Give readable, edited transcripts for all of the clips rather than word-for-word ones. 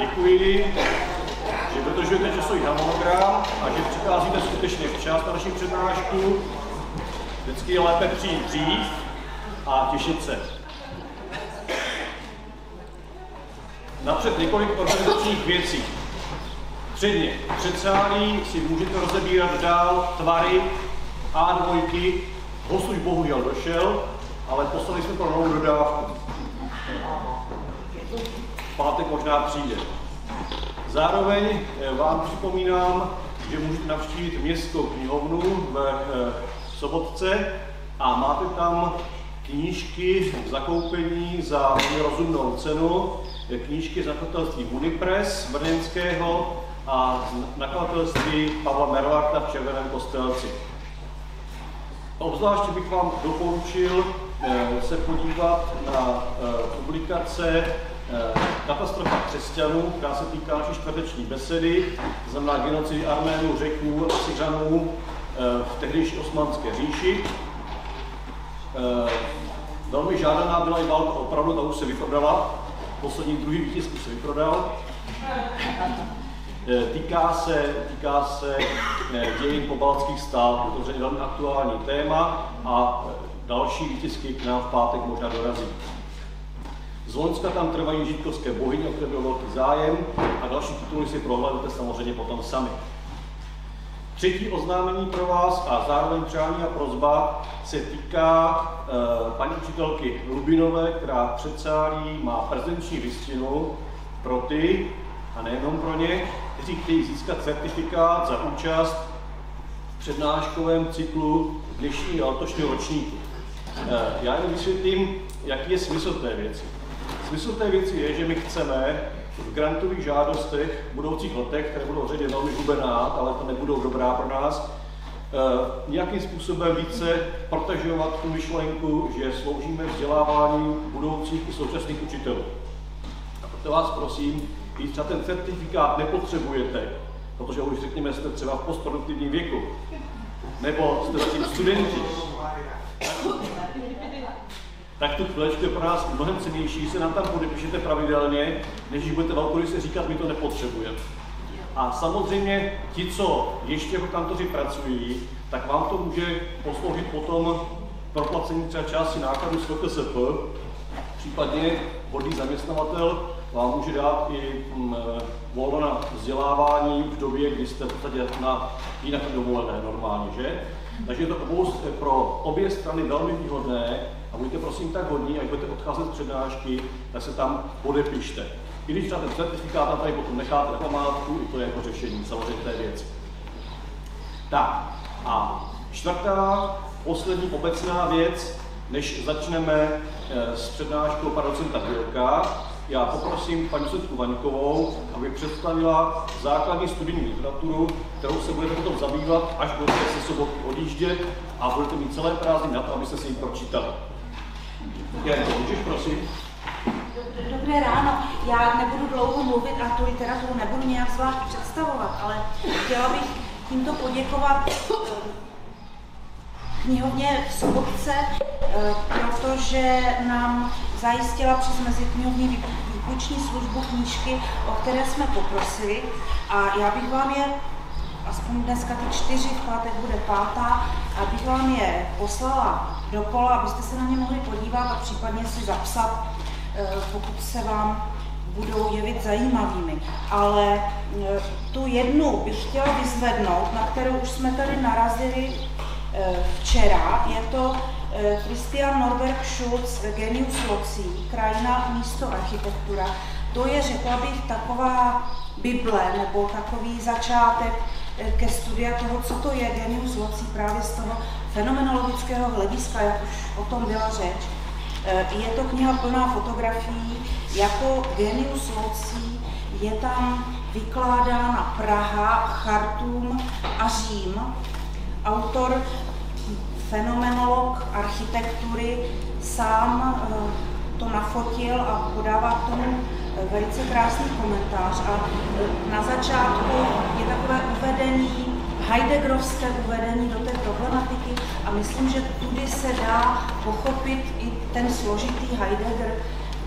Děkuji, že dodržujete časový harmonogram a že přicházíte skutečně včas na naši přednášku. Vždycky je lépe přijít dřív a těšit se. Napřed několik organizačních věcí. Předně, v předsálí si můžete rozebírat dál tvary A2. Host už bohužel došel, ale poslali jsme pro novou dodávku. V pátek možná přijde. Zároveň vám připomínám, že můžete navštívit městskou knihovnu v Sobotce a máte tam knížky v zakoupení za rozumnou cenu. Knížky z nakladatelství Unipress brněnského a z nakladatelství Pavla Merlachta v Červeném Kostelci. Obzvláště bych vám doporučil se podívat na publikace Katastrofa křesťanů, která se týká naší čtvrteční besedy, to znamená genocidy Arménů, Řeků a Syřanů v tehdejší Osmanské říši. Velmi žádaná byla i válka opravdu, ta už se vyprodala. Poslední druhý výtisk už se vyprodal. Týká se dějin pobaltských států, to je velmi aktuální téma a další výtisky k nám v pátek možná dorazí. Z Loňska tam trvají židkovské bohyně, o které byl velký zájem a další tituly si prohlédnete samozřejmě potom sami. Třetí oznámení pro vás a zároveň přání a prosba se týká paní učitelky Lubinové, která v předsálí má prezenční listinu pro ty, a nejenom pro ně, kteří chtějí získat certifikát za účast v přednáškovém cyklu dnešního a letošního ročníku. Já jen vysvětlím, jaký je smysl té věci. Smysl té věci je, že my chceme v grantových žádostech v budoucích letech, které budou řadě velmi hubenát, ale to nebudou dobrá pro nás, nějakým způsobem více protažovat tu myšlenku, že sloužíme vzdělávání budoucích i současných učitelů. A proto vás prosím, když třeba ten certifikát nepotřebujete, protože už řekněme, jste třeba v postproduktivním věku, nebo jste zatím studenti, tak tu chvílečku je pro nás mnohem cennější, se nám tam podepíšete pravidelně, než když budete velkoryse říkat, my to nepotřebujeme. A samozřejmě ti, co ještě jako kantoři pracují, tak vám to může posloužit potom proplacení třeba části nákladů z FKSP, případně vhodný zaměstnavatel vám může dát i volno na vzdělávání v době, kdy jste v podstatě jinak dovolené normálně, že? Takže je to pro obě strany velmi výhodné a buďte prosím tak hodní, až budete odcházet z přednášky, tak se tam podepište. I když třeba ten certifikát tam tady potom necháte na památku, i to je jako řešení samozřejmě té věci. Tak a čtvrtá, poslední obecná věc, než začneme s přednáškou pana docenta Bělka, já poprosím paní docentku Vaňkovou, aby představila základní studijní literaturu, kterou se budete potom zabývat, až budete se sobotky odjíždět a budete mít celé prázdniny na to, abyste si ji pročítali. Jarko, můžeš prosím? Dobré ráno. Já nebudu dlouho mluvit a tu literaturu nebudu nějak zvlášť představovat, ale chtěla bych tímto poděkovat knihovně v Sobotce, protože nám zajistila přes meziknihovní výpůjční službu knížky, o které jsme poprosili. A já bych vám je, aspoň dneska ty 4, v pátek bude 5, abych vám je poslala do kola, abyste se na ně mohli podívat a případně si zapsat, pokud se vám budou jevit zajímavými. Ale tu jednu bych chtěla vyzvednout, na kterou už jsme tady narazili včera. Je to Christian Norberg Schulz, Genius Loci, Krajina, místo, architektura. To je, řekla bych, taková bible nebo takový začátek ke studia toho, co to je Genius Loci právě z toho fenomenologického hlediska, jak už o tom byla řeč. Je to kniha plná fotografií. Jako Genius Loci je tam vykládána Praha, Chartum a Řím. Autor, fenomenolog architektury, sám to nafotil a podává k tomu velice krásný komentář. A na začátku je takové uvedení, heideggerovské uvedení do té problematiky a myslím, že tudy se dá pochopit i ten složitý Heidegger,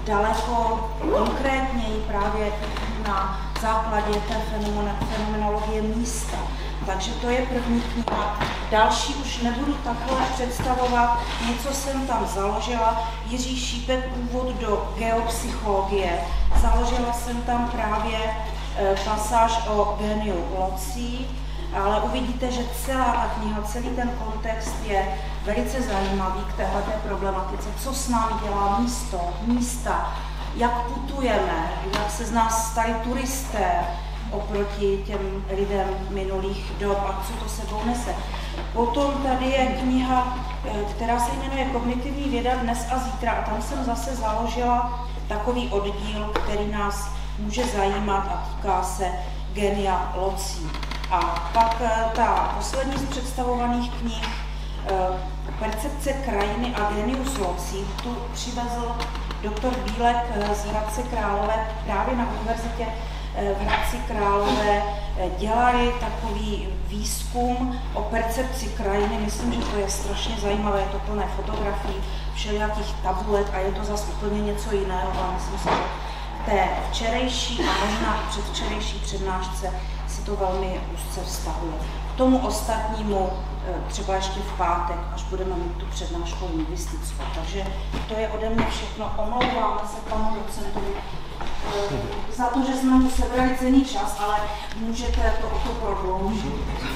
daleko konkrétněji právě na základě té fenomenologie místa. Takže to je první kniha. Další už nebudu takhle představovat, něco jsem tam založila. Jiří Šípek, úvod do geopsychologie. Založila jsem tam právě pasáž o geniu locí, ale uvidíte, že celá ta kniha, celý ten kontext je velice zajímavý k téhleté problematice. Co s námi dělá místa, jak putujeme, jak se z nás stali turisté oproti těm lidem minulých dob a co to sebou nese. Potom tady je kniha, která se jmenuje Kognitivní věda dnes a zítra a tam jsem zase založila takový oddíl, který nás může zajímat a týká se genia locí. A pak ta poslední z představovaných knih, Percepce krajiny a genius locí, tu přivezl doktor Bílek z Hradce Králové právě na univerzitě v Hradci Králové. Dělají takový výzkum o percepci krajiny, myslím, že to je strašně zajímavé, je to plné fotografií, všelijakých tabulek a je to zase úplně něco jiného, ale myslím si, že té včerejší a možná předvčerejší přednášce si to velmi úzce vztahuje. K tomu ostatnímu třeba ještě v pátek, až budeme mít tu přednášku lingvistickou. Takže to je ode mě všechno. Omlouváme se panu docentovi za to, že jsme mu sebrali cenný čas, ale můžete to o to prodloužit.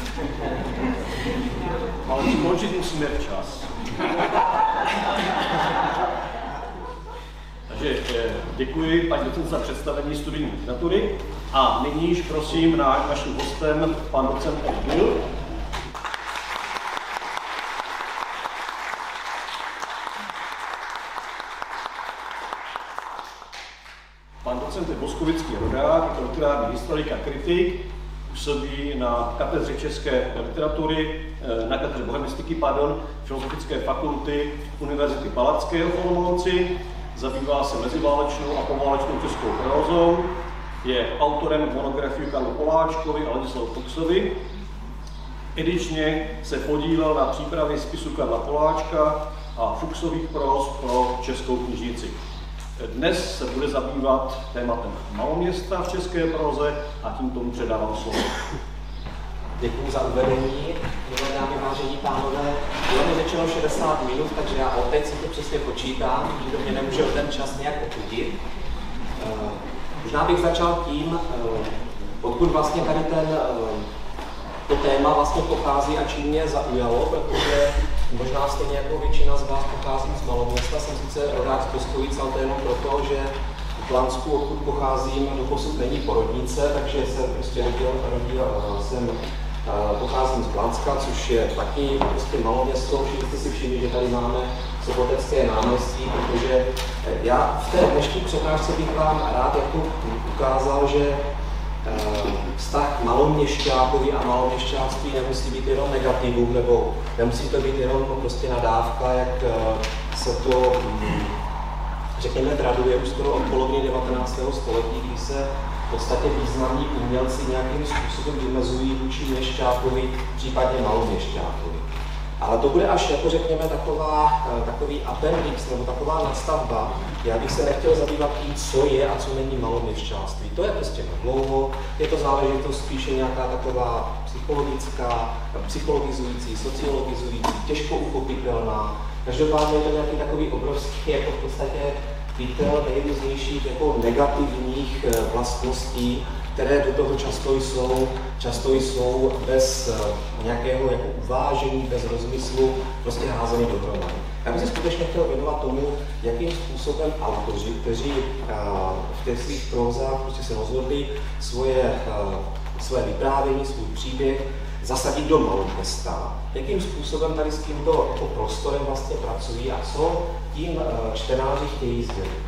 Ale skončit musíme včas. Takže děkuji paní docent za představení studijní literatury a nyní již prosím naším hostem pan docent Edbil. Pan docent je boskovický rodák, je to literární historik a kritik, působí na katedře české literatury, na katedře bohemistiky, Filozofické fakulty Univerzity Palackého v Olomouci. Zabývá se meziválečnou a poválečnou českou prózou, je autorem monografii Karlu Poláčkovi a Ladislavu Fuchsovi. Edičně se podílel na přípravě spisu Karla Poláčka a Fuchsových próz pro českou knižnici. Dnes se bude zabývat tématem maloměsta v české próze a tím tomu předávám slovo. Děkuji za uvedení. Milé dámy, vážení pánové, bylo mi řečeno 60 minut, takže já opět si to přesně počítám, že do mě nemůže ten čas nějak ochudit. Možná bych začal tím, odkud vlastně tady to téma vlastně pochází a čím mě zaujalo, protože možná stejně jako většina z vás pocházím z maloměsta, jsem sice rodák z Boskovic, ale to jenom proto, že v Plansku, odkud pocházím, doposud není porodnice, takže jsem prostě pocházím z Planska, což je taky prostě maloměsto. Všichni jste si všimli, že tady máme Sopotecké náměstí, protože já v té dnešní přednášce bych vám rád jako ukázal, že vztah maloměšťákovi a maloměšťáctví nemusí být jenom negativum, nebo nemusí to být jenom prostě nadávka, jak se to, řekněme, traduje už skoro od poloviny 19. století, kdy se v podstatě významní umělci nějakým způsobem vymezují vůči měšťákovi, případně maloměšťákovi. Ale to bude až, jako řekněme, takový appendix, nebo taková nadstavba. Já bych se nechtěl zabývat tím, co je a co není maloměšťáctví. To je prostě dlouho, je to záležitost spíše nějaká taková psychologická, psychologizující, sociologizující, těžko uchopitelná. Každopádně je to nějaký takový obrovský, jako v podstatě pytel nejrůznějších jako negativních vlastností, které do toho často jsou bez nějakého jako uvážení, bez rozmyslu, prostě házeny dohromady. Já bych se skutečně chtěl věnovat tomu, jakým způsobem autoři, kteří v těch svých prózách prostě se rozhodli své vyprávění, svůj příběh zasadit do maloměsta, jakým způsobem tady s tímto prostorem vlastně pracují a co tím čtenáři chtějí sdělit.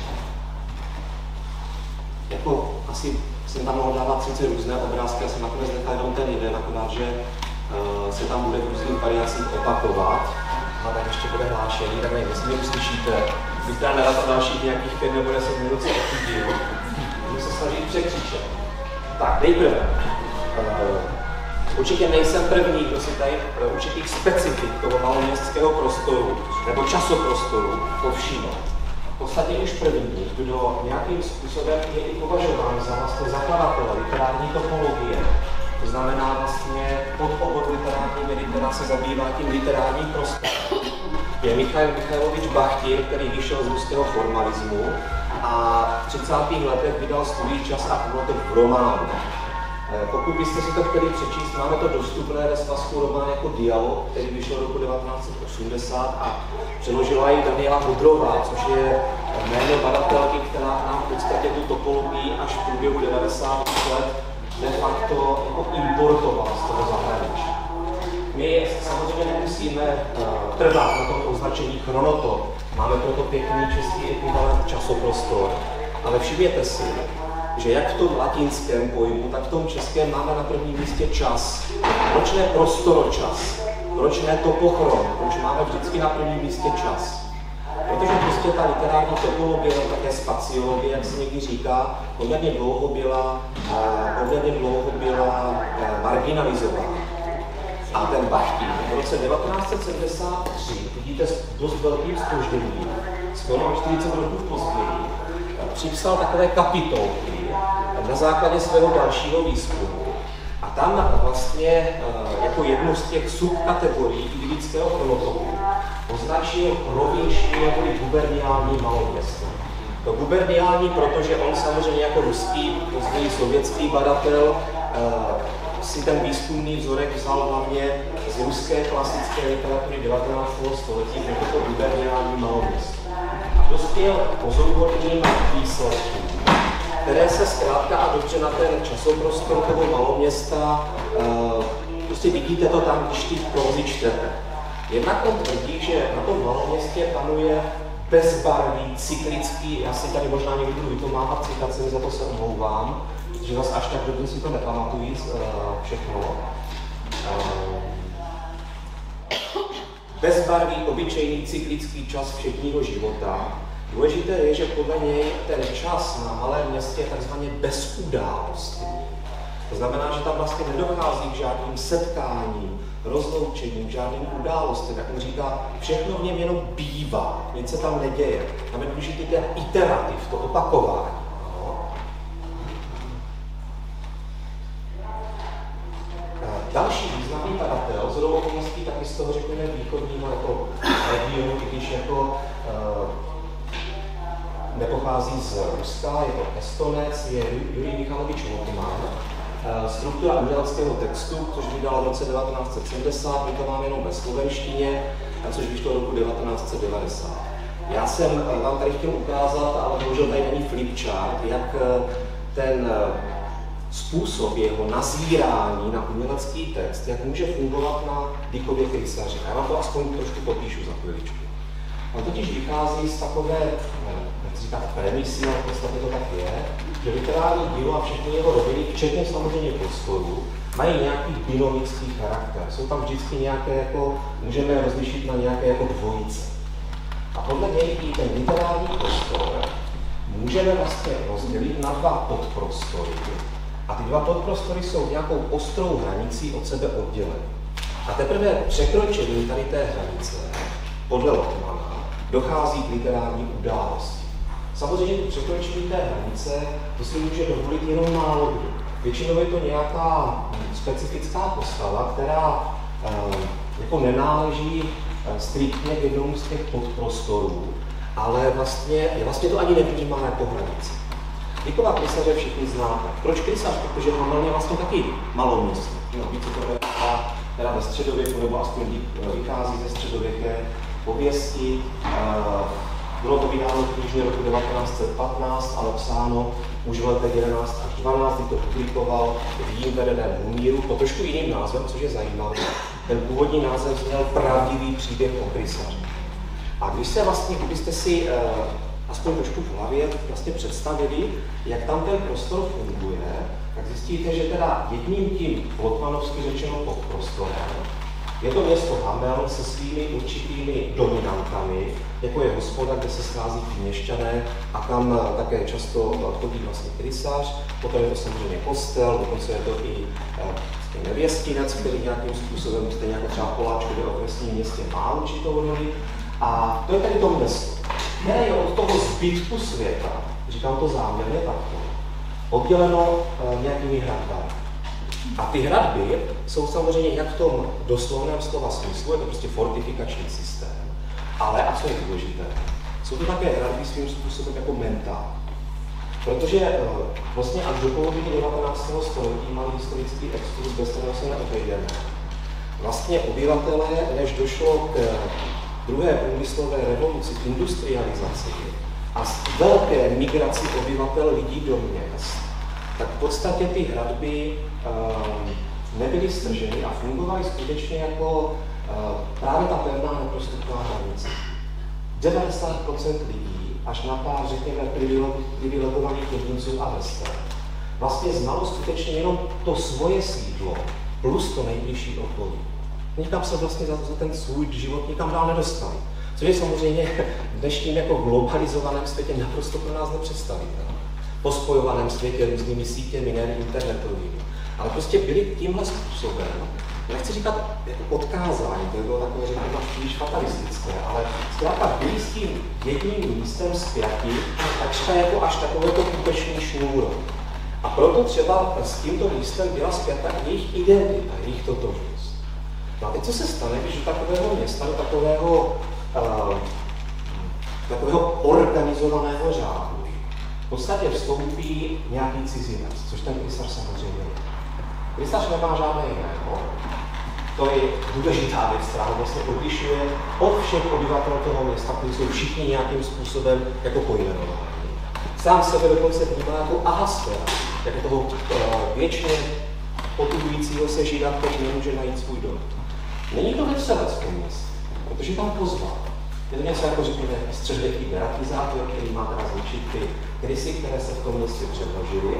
Jako asi jsem tam mohl dávat sice různé obrázky, já jsem nakonec nechal jenom ten jeden, akorát, že se tam bude v různých variacích opakovat. A tak ještě bude hlášený, tak nevím, jestli mě uslyšíte. Bych teda nerad dalších nějakých 5 nebo 10 minut se ochudil. Budu se snažit překřičet. Tak, nejprve. Určitě nejsem první, kdo si tady určitých specifik toho maloměstského prostoru nebo časoprostoru povšiml. V podstatě podstatě už první, kdo nějakým způsobem je i považován za vlastně zakladatele literární topologie. To znamená vlastně podobor literární vědy, která se zabývá tím literárním prostorem. Je Michail Michailovič Bachtin, který vyšel z ruského formalismu a v 30. letech vydal studii Čas a hmoty v románu. Pokud byste si to chtěli přečíst, máme to dostupné ve svazku román jako Dialog, který vyšel roku 1980 a přeložila ji Daniela Hodrová, což je jméno badatelky, která nám v podstatě tu topologii až v průběhu 90. let de facto jako importovala z toho zahraničí. My samozřejmě nemusíme trvat na tom označení chronotop, máme proto pěkný český ekvivalent časoprostor, ale všimněte si, že jak v tom latinském pojmu, tak v tom českém máme na prvním místě čas. Proč ne prostoročas? Proč ne topochron? Proč máme vždycky na prvním místě čas? Protože prostě ta literární topologie, také spaciologie, jak se někdy říká, poměrně dlouho byla marginalizována. A ten Bachtin v roce 1973, vidíte s dost velkým zpožděním, skoro 40 roků později, připsal takové kapitolky na základě svého dalšího výzkumu. A tam vlastně jako jednu z těch subkategorií idylického chronotopu označil provinční neboli guberniální maloměsto. To guberniální, protože on samozřejmě jako ruský, později sovětský badatel si ten výzkumný vzorek vzal hlavně z ruské klasické literatury 19. století, jako to guberniální maloměsto. A dospěl pozoruhodným výsledkům, které se zkrátka a dobře na ten časoprostor toho maloměsta, prostě vidíte to tam, když ty prózy čtete. Jednak on tvrdí, že na tom maloměstě panuje bezbarvý, cyklický, já si tady možná někdy budu vypomáhat citacemi, za to se omlouvám, že zase až tak dobře si to nepamatují všechno. Bezbarvý, obyčejný, cyklický čas všedního života. Důležité je, že podle něj ten čas na malém městě je takzvaně bez událostí. To znamená, že tam vlastně nedochází k žádným setkáním, rozloučením, žádným událostem. Jak on říká, všechno v něm jenom bývá, nic se tam neděje. Tam je důležitý ten iterativ, to opakování. Další významný badatel, z okolností taky z toho řekněme východního jako regionu, i když jako nepochází z Ruska, je to Estonec, je Jurij Michalovič Moltmann. Struktura uměleckého textu, což vydal v roce 1970, my to máme jenom ve slovenštině, což vyšlo roku 1990. Já jsem vám tady chtěl ukázat, ale bohužel tady není flipchart, jak ten způsob jeho nazírání na umělecký text, jak může fungovat na Dickově krysaři. Já vám to aspoň trošku popíšu za chviličku. On totiž vychází z takové, nechci říkat premisy, ale v podstatě to tak je, že literární dílo a všechny jeho roviny, včetně samozřejmě prostorů, mají nějaký dynamický charakter. Jsou tam vždycky nějaké, jako, můžeme je rozlišit na nějaké jako dvojice. A podle něj i ten literární prostor můžeme vlastně rozdělit na dva podprostory. A ty dva podprostory jsou nějakou ostrou hranicí od sebe oddělené. A teprve překročením tady té hranice, podle Lotmana, dochází k literární události. Samozřejmě to překročení té hranice, to si může dovolit jenom málo kdo. Většinou je to nějaká specifická postava, která jako nenáleží striktně k jednomu z těch podprostorů, ale vlastně to ani nevnímá jako hranici. Dickova krysaře všichni znáte. Proč krysař? Protože Hameln je vlastně taky maloměsto. No, více to je teda ve středověku, nebo aspoň vychází ze středověké pověsti. Bylo to vydáno knižně roku 1915, ale psáno už v letech 11 až 12, kdy to publikoval v jím vedeném Humíru pod trošku jiným názvem, což je zajímavé. Ten původní název zněl Pravdivý příběh o krysaři. A kdybyste si aspoň trošku v hlavě vlastně představili, jak tam ten prostor funguje, tak zjistíte, že teda jedním tím lotmanovsky řečeno podprostorem je to město Hameln se svými určitými dominantami, jako je hospoda, kde se schází měšťané a kam také často chodí vlastně krysař, potom je to samozřejmě kostel, dokonce je to i nevěstinec, který nějakým způsobem, stejně jako třeba Poláčkově okresní městě má určitou roli. A to je tady to město. které je od toho zbytku světa, říkám to záměrně takto, odděleno nějakými hradbami. A ty hradby jsou samozřejmě jak v tom doslovném slova smyslu, je to prostě fortifikační systém, ale, a co je důležité, jsou to také hradby svým způsobem jako mentální. Protože vlastně až do poloviny 19. století malý historický exkurs, bez kterého se neobejdeme. Vlastně obyvatelé, než došlo k druhé průmyslové revoluci, k industrializaci a velké migraci obyvatel lidí do měst, tak v podstatě ty hradby nebyly strženy a fungovaly skutečně jako právě ta pevná neprostupná hranice. 90% lidí, až na pár, řekněme, privilegovaných jedinců a vrstev, vlastně znalo skutečně jenom to svoje sídlo plus to nejbližší okolí. Nikam se vlastně za ten svůj život nikam dál nedostali. Což je samozřejmě v dnešním jako globalizovaném světě naprosto pro nás nepředstavitelné. Po spojovaném světě různými sítěmi, ne internetovými. Ale prostě byli tímhle způsobem, nechci říkat jako odkázání, to bylo takové, řekněme, příliš fatalistické, ale zkrátka byli s tím jedním místem spjatí, takřka jako až takovéto půteční šňůro. A proto třeba s tímto místem byla spjata jejich identita, jejich totožnost. No a teď co se stane, když do takového města, do takového organizovaného řádu v podstatě vstoupí nějaký cizinec, což ten krysař samozřejmě je. Krysař nemá žádné jméno, to je důležitá věc, která vlastně odlišuje od všech obyvatel toho města, kteří jsou všichni nějakým způsobem jako pojmenováni. Sám sebe dokonce vnímá jako ahasféra, jako toho věčně potubujícího se žida, který nemůže najít svůj dom. Není to veselecký měst, protože tam pozval. Je to něco jako, řekněme, středověký deratizátor, který má teda zničit ty krysy, které se v tom městě předložily.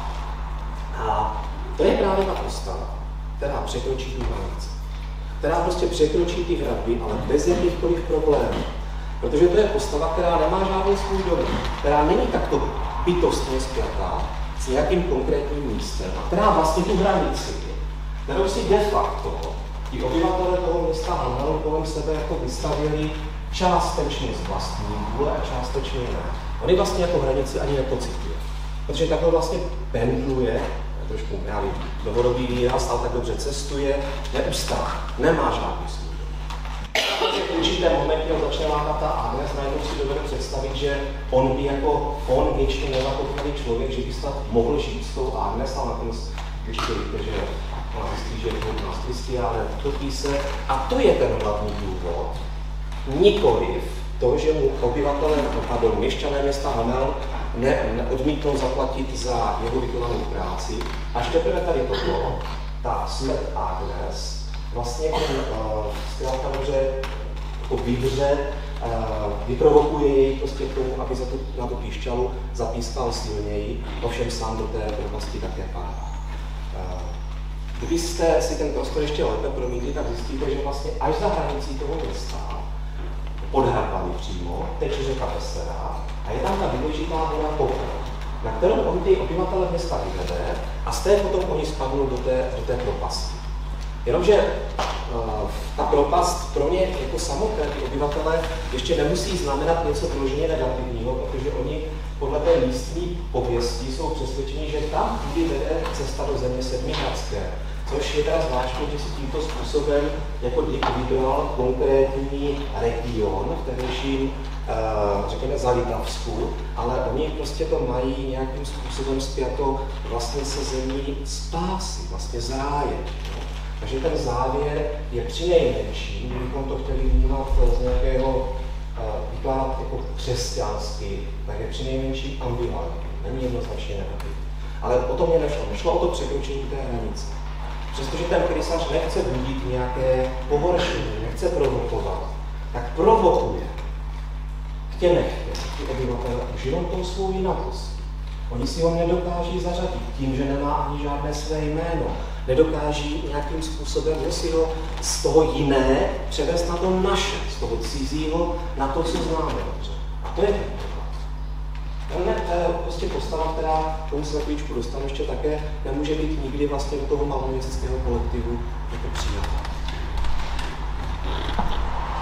A to je právě ta postava, která překročí tu hranici. Která prostě překročí ty hradby, ale bez jakýchkoliv problémů. Protože to je postava, která nemá žádný svůj dom, která není takto bytostně spjatá s nějakým konkrétním místem, a která vlastně tu hranici, kterou si de facto ti obyvatelé toho města Hanelu kolem sebe jako vystavěli částečně z vlastní vůle a částečně ne. Oni vlastně jako hranici ani nepocitují. Protože takhle vlastně pendluje, trošku nějaký novodobý výraz, ale tak dobře cestuje, neustále, nemá žádný svůj dom. V určitém momentě začne lákat ta Agnes, najednou si dovedu představit, že on by jako on věčně nezakoplený člověk, že by snad mohl žít s tou Agnes, ale nakonec určitě víte, že ona zjistí, že je to nás Kristiáne, utopí se. A to je ten hlavní důvod, nikoliv to, že mu obyvatelé, pardon, měšťané města Hanel neodmítnou zaplatit za jeho vykonanou práci. Až teprve tady toto, ta smrt Agnes, vlastně zkrátka dobře jako vydře, vyprovokuje jej prostě k tomu, aby na tu píšťalu zapískal silněji, ovšem sám do té propasti také padá. Kdybyste si ten prostor ještě lépe promítli, tak zjistíte, že vlastně až za hranicí toho města, pod hradbami přímo, teče řeka Pesera a je tam ta důležitá hora Popel, na kterou on ty obyvatele města vyvede a z té potom oni spadnou do té propasti. Jenomže ta propast pro ně jako samotné ty obyvatele ještě nemusí znamenat něco vyloženě negativního, protože oni podle té místní pověsti jsou přesvědčeni, že tam tudy vede cesta do země Sedmihradské. Což je teda zvláštní, že si tímto způsobem jako vybral konkrétní region v tehdejším, řekněme, Zalitavsku, ale oni prostě to mají nějakým způsobem spjato vlastně se zemí spásy, vlastně z ráje. Takže ten závěr je přinejmenším, kdybychom to chtěli vnímat z nějakého vykládat jako křesťansky, tak je přinejmenším ambivalentní, není jednoznačně negativní. Ale o to mě nešlo, nešlo o to překročení té hranice. Přestože ten krysař nechce budit nějaké pohoršení, nechce provokovat, tak provokuje chtě nechtě ty obyvatele už jenom tou svou jinakostí. Oni si ho nedokáží zařadit tím, že nemá ani žádné své jméno. Nedokáží nějakým způsobem si ho z toho jiné převést na to naše, z toho cizího na to, co známe dobře. A to je ten problém. To je prostě postava, která, tomu se za chvíličku dostanu ještě také, nemůže být nikdy vlastně do toho maloměstického kolektivu jako přijatá.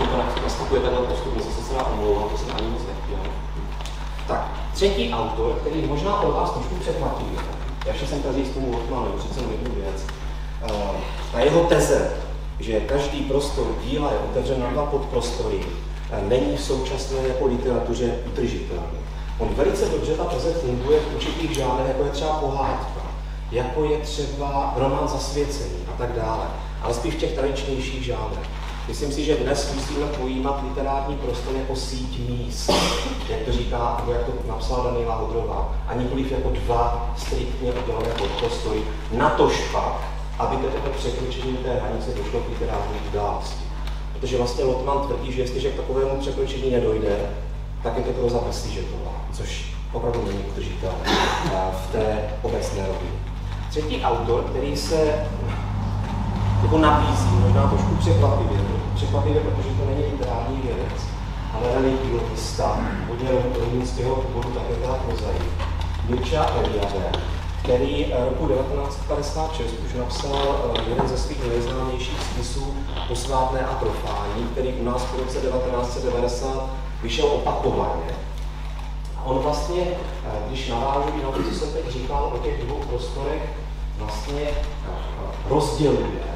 to nastupuje tenhle postup, zase se nám omlouvám, to jsem ani moc nechtěl. Tak, třetí autor, který možná pro vás trošku překvapivě, já ještě jsem tady s tomu Lotmanu, přece jednu věc, ta jeho teze, že každý prostor díla je otevřen na dva podprostory, není v současné jako literatuře udržitelný. On velice dobře ta teze funguje v určitých žánrech, jako je třeba pohádka, jako je třeba román zasvěcení a tak dále, ale spíš v těch tradičnějších žánrech. Myslím si, že dnes musíme pojímat literární prostor jako síť míst, jak to říká, nebo jak to napsala Daniela Hodrová, a nikoliv jako dva striktně oddělené podprostory, natož pak, aby teďka překročením té hranice došlo k literární události. Protože vlastně Lotman tvrdí, že jestliže k takovému překročení nedojde, tak je to proza Bestižetová, což opravdu není udržitelné v té obecné rovině. Třetí autor, který se jako nabízí, možná trošku překvapivě, protože to není literární vědec, ale religiovista, hodně rumínského původu, také byla prozaik, Mircea Eliade, který roku 1956 už napsal jeden ze svých nejznámějších spisů Posvátné a profání, který u nás v roce 1990 vyšel opakovaně. A on vlastně, když navážu na to, co jsem teď říkal o těch dvou prostorech, vlastně rozděluje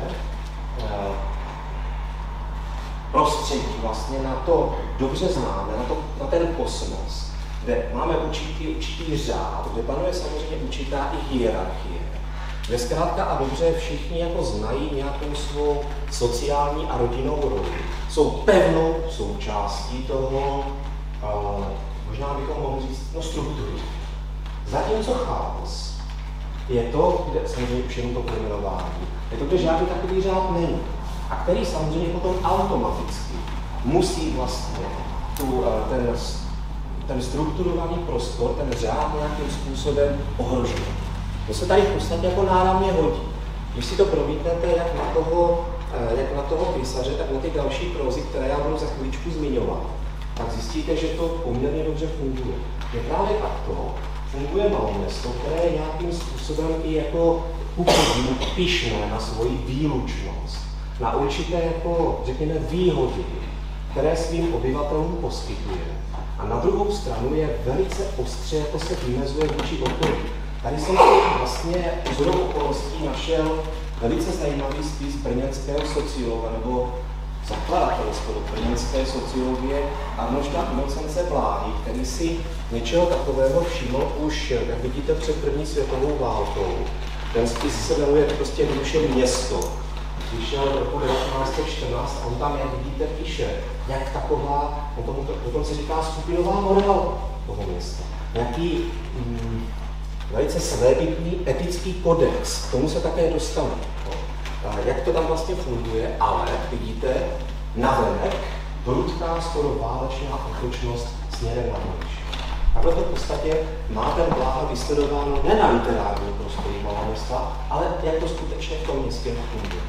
prostředí vlastně na to dobře známe, na ten kosmos, kde máme určitý řád, kde panuje samozřejmě určitá i hierarchie. Kde zkrátka a dobře všichni jako znají nějakou svou sociální a rodinnou roli. Jsou pevnou součástí toho, možná bychom mohli říct, struktury. Zatímco chaos je to, kde samozřejmě už jenom to pojmenování, je to, kde žádný takový řád není. A který samozřejmě potom automaticky musí vlastně ten strukturovaný prostor, ten řád nějakým způsobem ohrožovat. To se tady v podstatě jako náramně hodí. Když si to promítnete jak na toho písaře, tak na ty další prózy, které já budu za chvíličku zmiňovat, tak zjistíte, že to poměrně dobře funguje. Je právě takto funguje Maloměsto, které je nějakým způsobem i jako pyšné na svoji výlučnost, na určité, jako, řekněme, výhody, které svým obyvatelům poskytuje. A na druhou stranu je velice ostře, jako se vymezuje vůči okolí. Tady jsem si vlastně vzorou okolností našel velice zajímavý spis brněnského sociologa, nebo zakladatele skoro brněnské sociologie Arnošta Inocence Bláhy, který si něčeho takového všiml už, jak vidíte, před první světovou válkou. Ten spis se jmenuje prostě jednoduše Město. Vyšel v roku 1914 a on tam, jak vidíte, píše, jak taková, dokonce říká skupinová morálka toho města. Nějaký velice svébytný etický kodex, k tomu se také dostane. Jak to tam vlastně funguje, ale vidíte, navenek prudká, skoro válečná útočnost směrem na Mališ. Takhle to v podstatě má ten Bláha vysledováno ne na literární prostoru Maloměsta, ale jak to skutečně v tom městě funguje.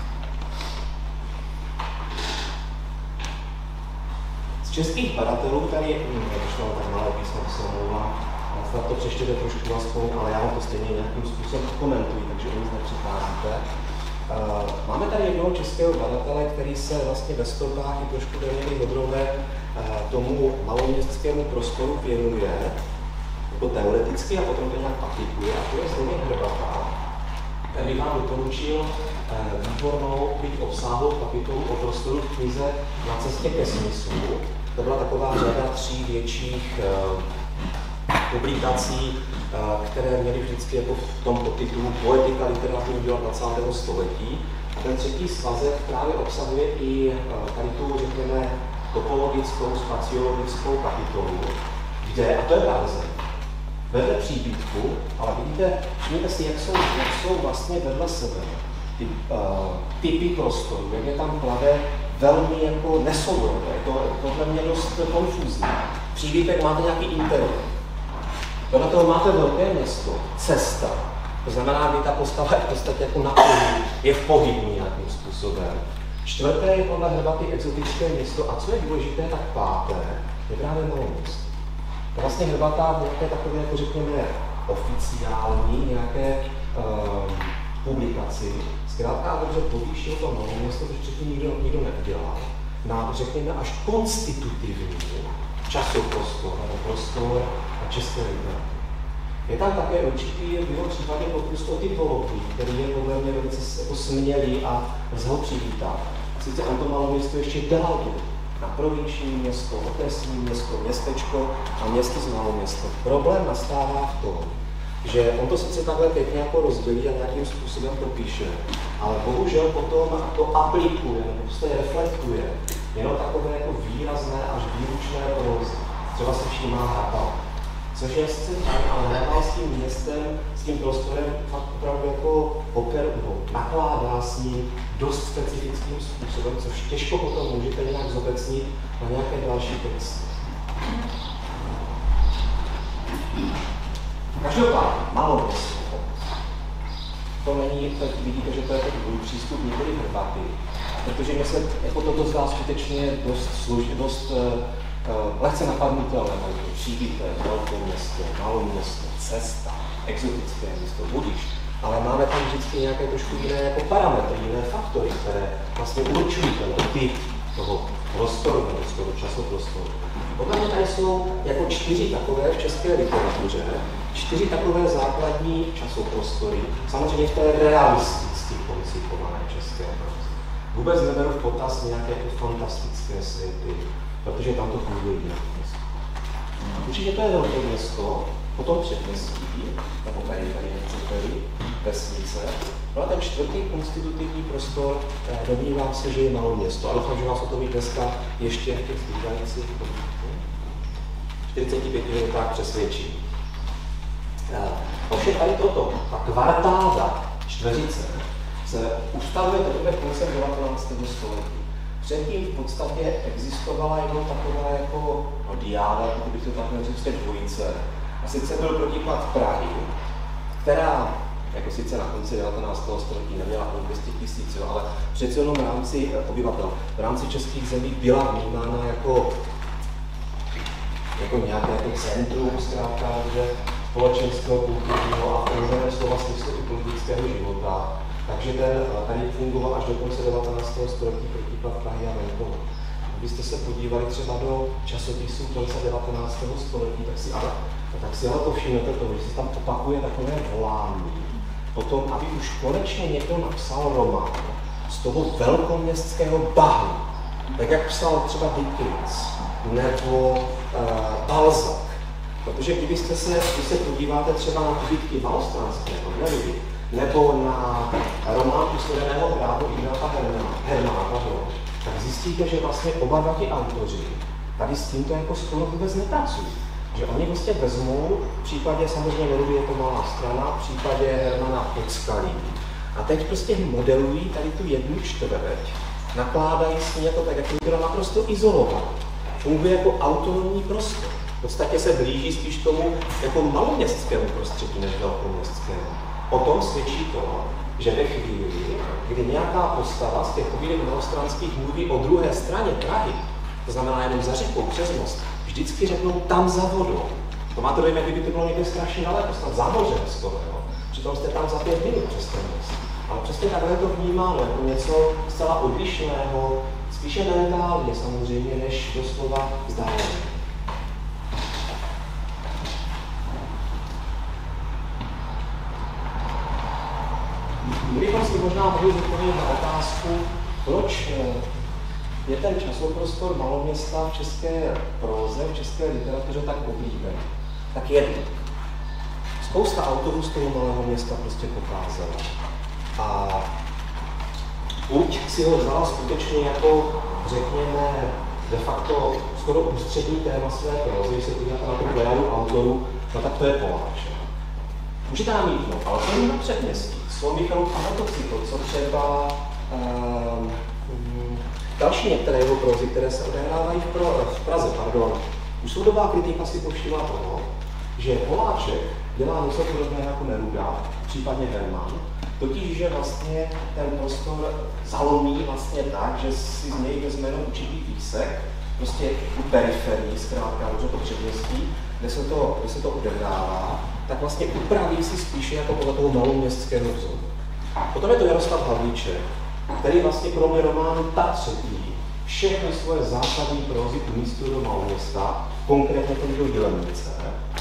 Z českých badatelů, tady vyšlo tak malé písmo, to se omlouvám, snad to přečtěte trošku aspoň, ale já vám to stejně nějakým způsobem komentuji, takže o nic nepřicházíte. Máme tady jednoho českého badatele, který se vlastně ve stopách i trošku Daniely Hodrové tomu maloměstskému prostoru věnuje, jako teoreticky a potom to nějak aplikuje, a to je Zdeněk Hrbata. Ten bych vám doporučil výbornou, byť obsáhlou kapitolu o prostoru v knize Na cestě ke smyslu. To byla taková řada 3 větších publikací, které měly vždycky jako v tom podtitulu Poetika literatury díla 20. století. A ten třetí svazek právě obsahuje i tady tu, řekněme, topologickou, spaciologickou kapitolu, kde, a to je verze, vedle příbytku, ale vidíte, všimněte si, jak jsou vlastně vedle sebe ty typy prostoru, jak je tam klade velmi jako nesourodé, tohle mě dost konfuzní. Příbytek máte nějaký interiér. Vedle toho máte velké město, cesta. To znamená, že ta postava je v podstatě jako na pohybu, je v pohybu nějakým způsobem. Čtvrté je podle Hrbaty exotické město a co je důležité, tak páté je právě Maloměsto. Vlastně Hrbata v nějaké takové, jako řekněme, oficiální nějaké publikaci zkrátka dobře povýšil to Maloměsto, což předtím nikdo neudělal. na, řekněme, až konstitutivní časoprostor nebo prostor a české literatury. Je tam také určitý v jeho případě pokus o typologii, který je podle mě velice jako smělý a lze ho přivítat. Sice on to maloměsto ještě dál na provinční město, okresní město, městečko a město z maloměsto. Problém nastává v tom, že on to sice takhle pěkně jako rozdělí a nějakým způsobem popíše, ale bohužel potom to aplikuje, nebo prostě reflektuje jenom takové jako výrazné až výlučné prózy. Třeba se všímá Hrabal. Což je sice fajn, ale Hrabal s tím městem, s tím prostorem fakt opravdu jako operuje, nakládá s ním dost specifickým způsobem, což těžko potom můžete nějak zobecnit na nějaké další texty. Každopádně, maloměsto. To není, tak vidíte, že to je takový přístup nikoli Hrbaty, protože mě se jako toto zdá skutečně dost lehce napadnutelné. Příbytek, velké město, malé město, cesta, exotické město, budiš. Ale máme tam vždycky nějaké trošku jiné jako parametry, jiné faktory, které vlastně určují ten typ toho prostoru, toho časoprostoru. Podle mě tady jsou jako 4 takové v české literatuře, 4 takové základní časoprostory, samozřejmě v té realisticky koncipované české proze. Vůbec neberu v potaz nějaké fantastické světy, protože tam to funguje jinak. Určitě to je velké město, potom předměstí, nebo tady vesnice. No a ten 4. konstitutivní prostor, domnívám se, že je maloměsto. A doufám, že vás o tom dneska ještě v těch zbývajících 45 minutách přesvědčí. Ovšem tady toto, ta kvartáda čtveřice, se ustavuje teprve koncem 19. století. Předtím v podstatě existovala jenom taková jako diáda, kdybych to tak neřekl, dvojice. A sice byl protiklad Prahy, která jako sice na konci 19. století neměla 200 000, ale přece jenom v rámci obyvatel, v rámci českých zemí byla vnímána jako nějaké jako centrum, zkrátka, že společenského, kulturního a v slova smyslu i politického života. Takže tady fungoval až do konce 19. století protiklad Prahy a venkova. Kdybyste se podívali třeba do časopisů konce 19. století, tak si ale povšimnete toho, že se tam opakuje takové volání potom, aby už konečně někdo napsal román z toho velkoměstského bahna, tak jak psal třeba Dickens nebo Balzac. Protože když se podíváte třeba na povídky Malostranského, nebo na román Usledeného hrábu Ignata Hermána, tak zjistíte, že vlastně oba dva ti autoři tady s tímto jako skoro vůbec nepracují. Že oni vlastně vezmou, v případě samozřejmě Nerudy je to Malá strana, v případě Hermana Podskalí. A teď prostě modelují tady tu jednu čtvrť, nakládají s ní jako tak, jak to naprosto izolované. Funguje jako autonomní prostor. V podstatě se blíží spíš tomu jako maloměstskému prostředí než velkoměstskému. O tom svědčí to, že ve chvíli, kdy nějaká postava z těch povídek malostranských mluví o druhé straně Prahy, to znamená jenom za řekou, přes most, vždycky řeknou tam za vodou. To máte dojem, kdyby to bylo někde strašně daleko, snad za mořem skoro, jo. Přitom jste tam za 5 minut přes ten most. Ale přesně takhle je to vnímáno jako něco zcela odlišného, spíše mentálně samozřejmě, než doslova vzdálené. Kdybychom si možná mohli zodpovědět na otázku, proč je ten časoprostor maloměsta v české próze, v české literatuře tak oblíbený. Tak jedno. Spousta autorů z toho malého města prostě pocházela. A buď si ho vzala skutečně jako, řekněme, de facto skoro ústřední téma své prózy, když se podíváte na tu plejádu autorů, no tak to je Poláček. Můžete nám jít, ale to je na předměstí. Jsou Michalův a motocykl, co třeba další některé jeho prózy, které se odehrávají v Praze, Už soudobá kritika si povšimla toho, že Poláček dělá něco podobného jako Neruda, případně Herman, totiž, že vlastně ten prostor zalomí vlastně tak, že si z něj vezme jenom určitý výsek, prostě u periferii, zkrátka, dobře po předměstí, kde se to odehrává, tak vlastně upraví si spíše jako podle toho maloměstského vzoru. Potom je to Jaroslav Havlíček, který vlastně kromě románu Ta třetí všechny svoje zásadní prózy umístili do Maloměsta, konkrétně tedy do Jilemnice.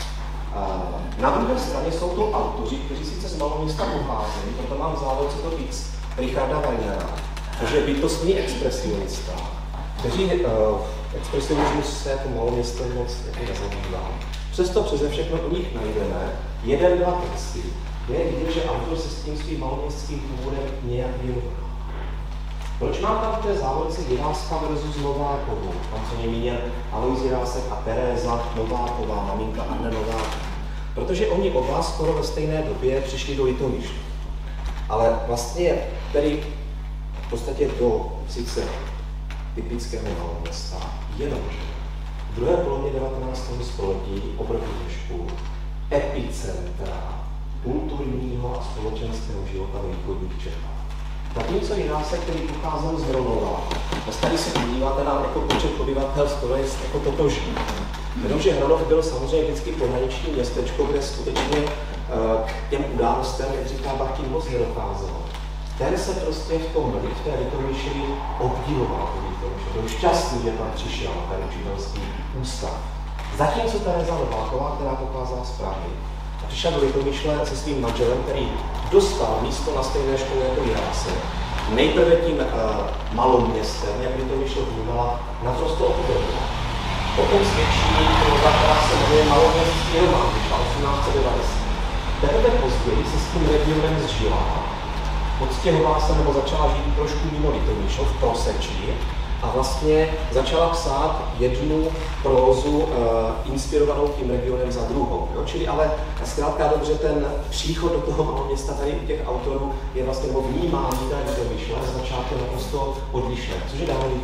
Na druhé straně jsou to autoři, kteří sice z Maloměsta pocházejí, proto mám v závodce to víc Richarda Weinera, což je bytostný expresionista, kteří expresionismus se jako Maloměsto moc nezabývá. Přesto přeze všechno u nich najdeme dva texty, kde je vidět, že autor se s tím svým maloměstským původem nějak vyrovná. Proč mám tam v té závodce Jiráska versus Novákovou? Tam se mění Alois Jirásek a Teréza Nováková, maminka Anne Nováková. Protože oni oba skoro ve stejné době přišli do Litomyšle. Ale vlastně tedy v podstatě do sice typického Maloměsta, jenomže v druhé polovině 19. století oproti trošku epicentra kulturního a společenského života v východních Čechách. Zatímco Jirásek, který pocházel z Hronova, tady se podíváte na jako počet obyvatel skoro je jako totožný. Jenomže Hronov byl samozřejmě vždycky pohraniční městečko, kde skutečně k těm událostem, jak říká Bachtin, moc nedocházelo. Ten se prostě v té Litomyšli obdivoval. Byl šťastný, že tam přišel na ten učitelský ústav. Zatímco Tereza Nováková, která pocházela z Prahy, a přišla do Litomyšle se svým manželem, který dostal místo na stejné škole jako Jirásek, nejprve tím Maloměstem, jak Litomyšl vnímala, naprosto obdobná. O tom svědčí proza, která se jmenuje Maloměstský román, vyšla 1890. Teprve později se s tím regionem zžila, odstěhovala se nebo začala žít trošku mimo Litomyšl v Prosečí a vlastně začala psát jednu prózu inspirovanou tím regionem za druhou. Jo? Čili ale zkrátka dobře ten příchod do toho Maloměsta tady u těch autorů je vlastně nebo vnímání té Litomyšle z začátku naprosto odlišné, což je dále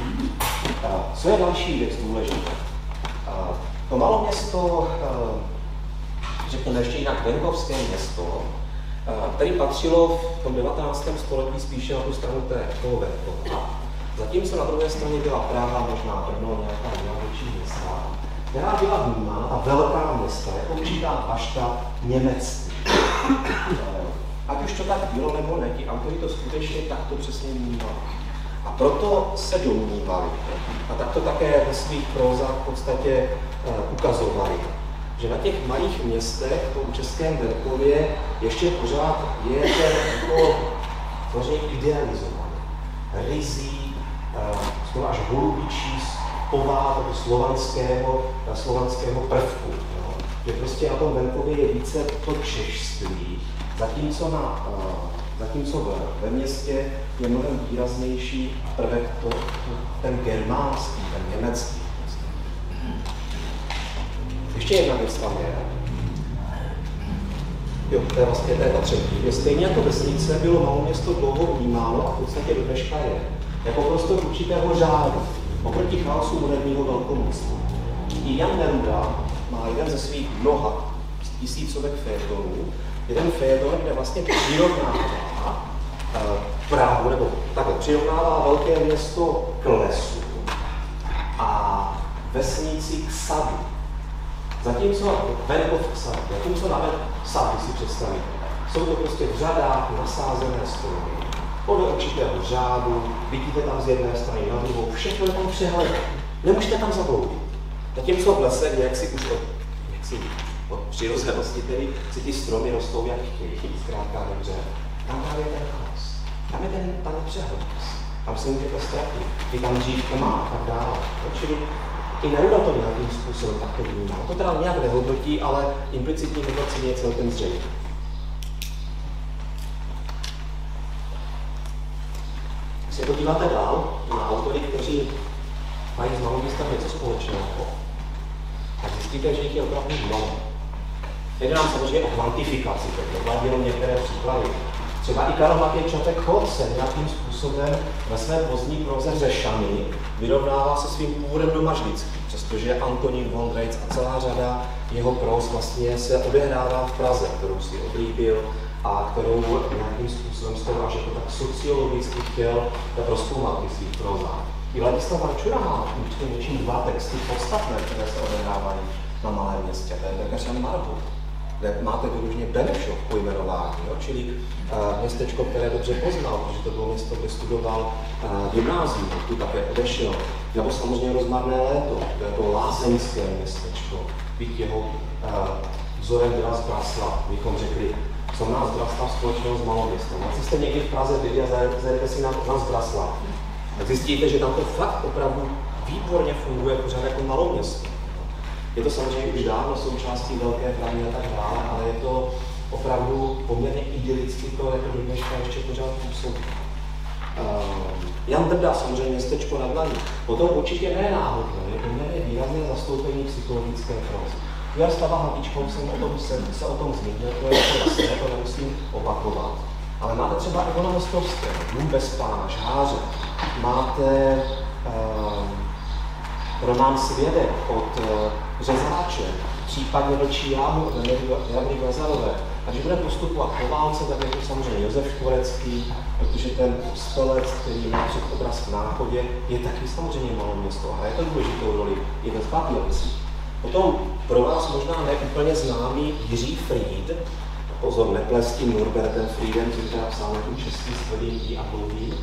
co je další věc důležité? To Maloměsto, řekněme ještě jinak venkovské město, který patřilo v tom 19. století spíše na tu stranu toho venkova. Zatímco na druhé straně byla Praha, možná Brno, nějaká jiná větší města, která byla vnímána, ta velká města, jako určitá bašta němectví. Ať už to tak bylo nebo ne, ti autory to skutečně takto přesně vnímali. A proto se domnívali, a tak to také ve svých prózách v podstatě ukazovali, že na těch malých městech, v tom českém venkově, ještě pořád je ten jako tvoření idealizovaný, rizí, skoro až holubičí pová slovanského prvku. No. Že prostě na tom venkově je více to češství, zatímco ve městě je mnohem výraznější prvek ten germánský, ten německý. Ještě jedna věc tam je. Jo, to je vlastně ta třetí. Stejně jako vesnice bylo Maloměsto dlouho vnímáno a v podstatě do dneška je, jako prostor určitého řádu, oproti chaosu moderního velkoměsta. I Jan Neruda má jeden ze svých mnoha tisícovek fejetonů, jeden fejeton, kde vlastně přirovnává Prahu, nebo takhle, přirovnává velké město k lesu a vesnici k sadu. Zatímco venkov k sadu, zatímco na sady si představíte, jsou to prostě v řadách nasázené stromy, podle určitého řádu, vidíte tam z jedné strany na druhou, všechno je tam přehledné, nemůžete tam zabloudit. Zatímco v lese, jak si už od přirozenosti, tedy si ty stromy rostou jak chtějí, zkrátka dobře. Tam právě ten chaos, tam je ta nepřehlednost, tam se můžete ztratit, je tam dřív tma a tak dále. Čili i Neruda to nějakým způsobem takto vnímá. To teda nějak nehodnotí, ale implicitní hodnocení je celkem zřejmé. Když se podíváte dál na autory, kteří mají s Maloměstem něco společného, tak zjistíte, že jich je opravdu mnoho. Jde nám samozřejmě o kvantifikaci, takže jenom některé příklady. Třeba i Karel Matěj Čapek-Chodt se nějakým způsobem ve své pozdní proze Řešany vyrovnává se svým původem domažlickým, přestože Antonín Vondrejc a celá řada jeho próz vlastně se odehrává v Praze, kterou si oblíbil a kterou nějakým způsobem skoro až jako tak sociologicky chtěl prozkoumat v svých prózách. I Ladislav Vančura má určitě něčím dva texty podstatné, které se odehrávají na malém městě. To je Pekař Jan Marbut, kde máte vyloženě Benešov pojmenování, jo? Čili městečko, které dobře poznal, protože to bylo město, kde studoval gymnázium, tu také odešel. Nebo samozřejmě Rozmarné léto, to je to lázeňské městečko, byť jeho vzorem byla Zbraslav, bychom řekli, co má Zbraslav společného s Maloměstem. Když jste někdy v Praze byli a zajedete si na Zbraslav, tak zjistíte, že tam to fakt opravdu výborně funguje pořád jako Maloměsto. Je to samozřejmě už dávno součástí Velké Prahy a tak dále, ale je to opravdu poměrně idylicky to jako do dneška ještě pořád působí. Jan Drda, samozřejmě městečko nad Laní. Potom určitě ne náhodně, je poměrně výrazné zastoupení psychologické prózy. Já s Tava Havlíčkou jsem se o tom zmínil, to je jako jasné, to nemusím opakovat. Ale máte třeba Ivana Mostovské, Dům bez pána, Žháře, máte román Svědek od Řezáče, případně Vlčí jámu od Jarny Glazarové. A když bude postupovat po válce, tak je to samozřejmě Josef Škvorecký, protože ten stolec, který má předobraz v Náchodě, je taky samozřejmě Maloměsto a je to důležitou roli i ve Zbabělcích. Potom pro vás možná neúplně známý Jiří Fried, pozor, neples s tím Norbertem Friedem, což teda psal na tím český s tvrdým I a dlouhým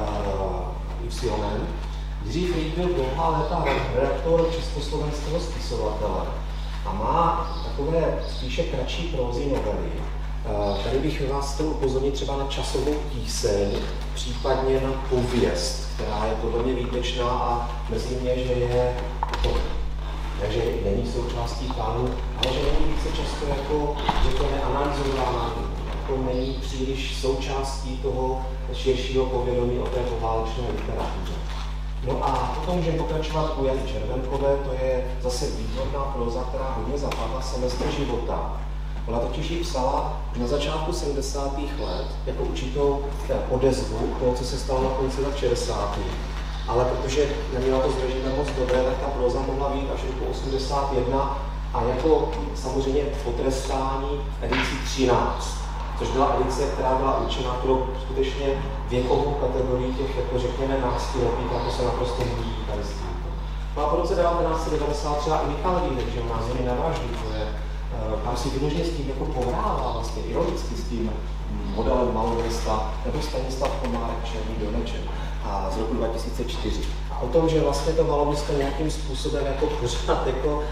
Y. Jiří Fried byl dlouhá léta redaktor československého spisovatele a má takové spíše kratší prózy novely. Tady bych vás chtěl upozornit třeba na časovou píseň, případně na pověst, která je podle mě výtečná a mrzí mě, že je takže není součástí plánu, ale že není více často jako, že to neanalyzována, jako není příliš součástí toho širšího povědomí o té poválečné literatuře. No a potom můžeme pokračovat u Jany Červenkové, to je zase výborná próza, která hodně zapadla semestr života. Ona totiž ji psala na začátku 70. let jako učitel odezvu toho, co se stalo na konci let 60. Ale protože neměla to s režimem moc dobré, tak ta próza mohla být až do 81 a jako samozřejmě potrestání v edici 13, což byla edice, která byla určena pro skutečně věkovou kategorii těch, jako řekněme, náctiletých, a to se naprosto hodí tady s tím. No a po roce 1990 třeba i Michal Vínek, že má Zemi na vraždu, to je, tam si vyloženě s tím jako pohrává vlastně ironicky s tím modelem Maloměsta, nebo Stanislav Komárek Černý domeček a z roku 2004. A o tom, že vlastně to Maloměsto nějakým způsobem jako pořád jako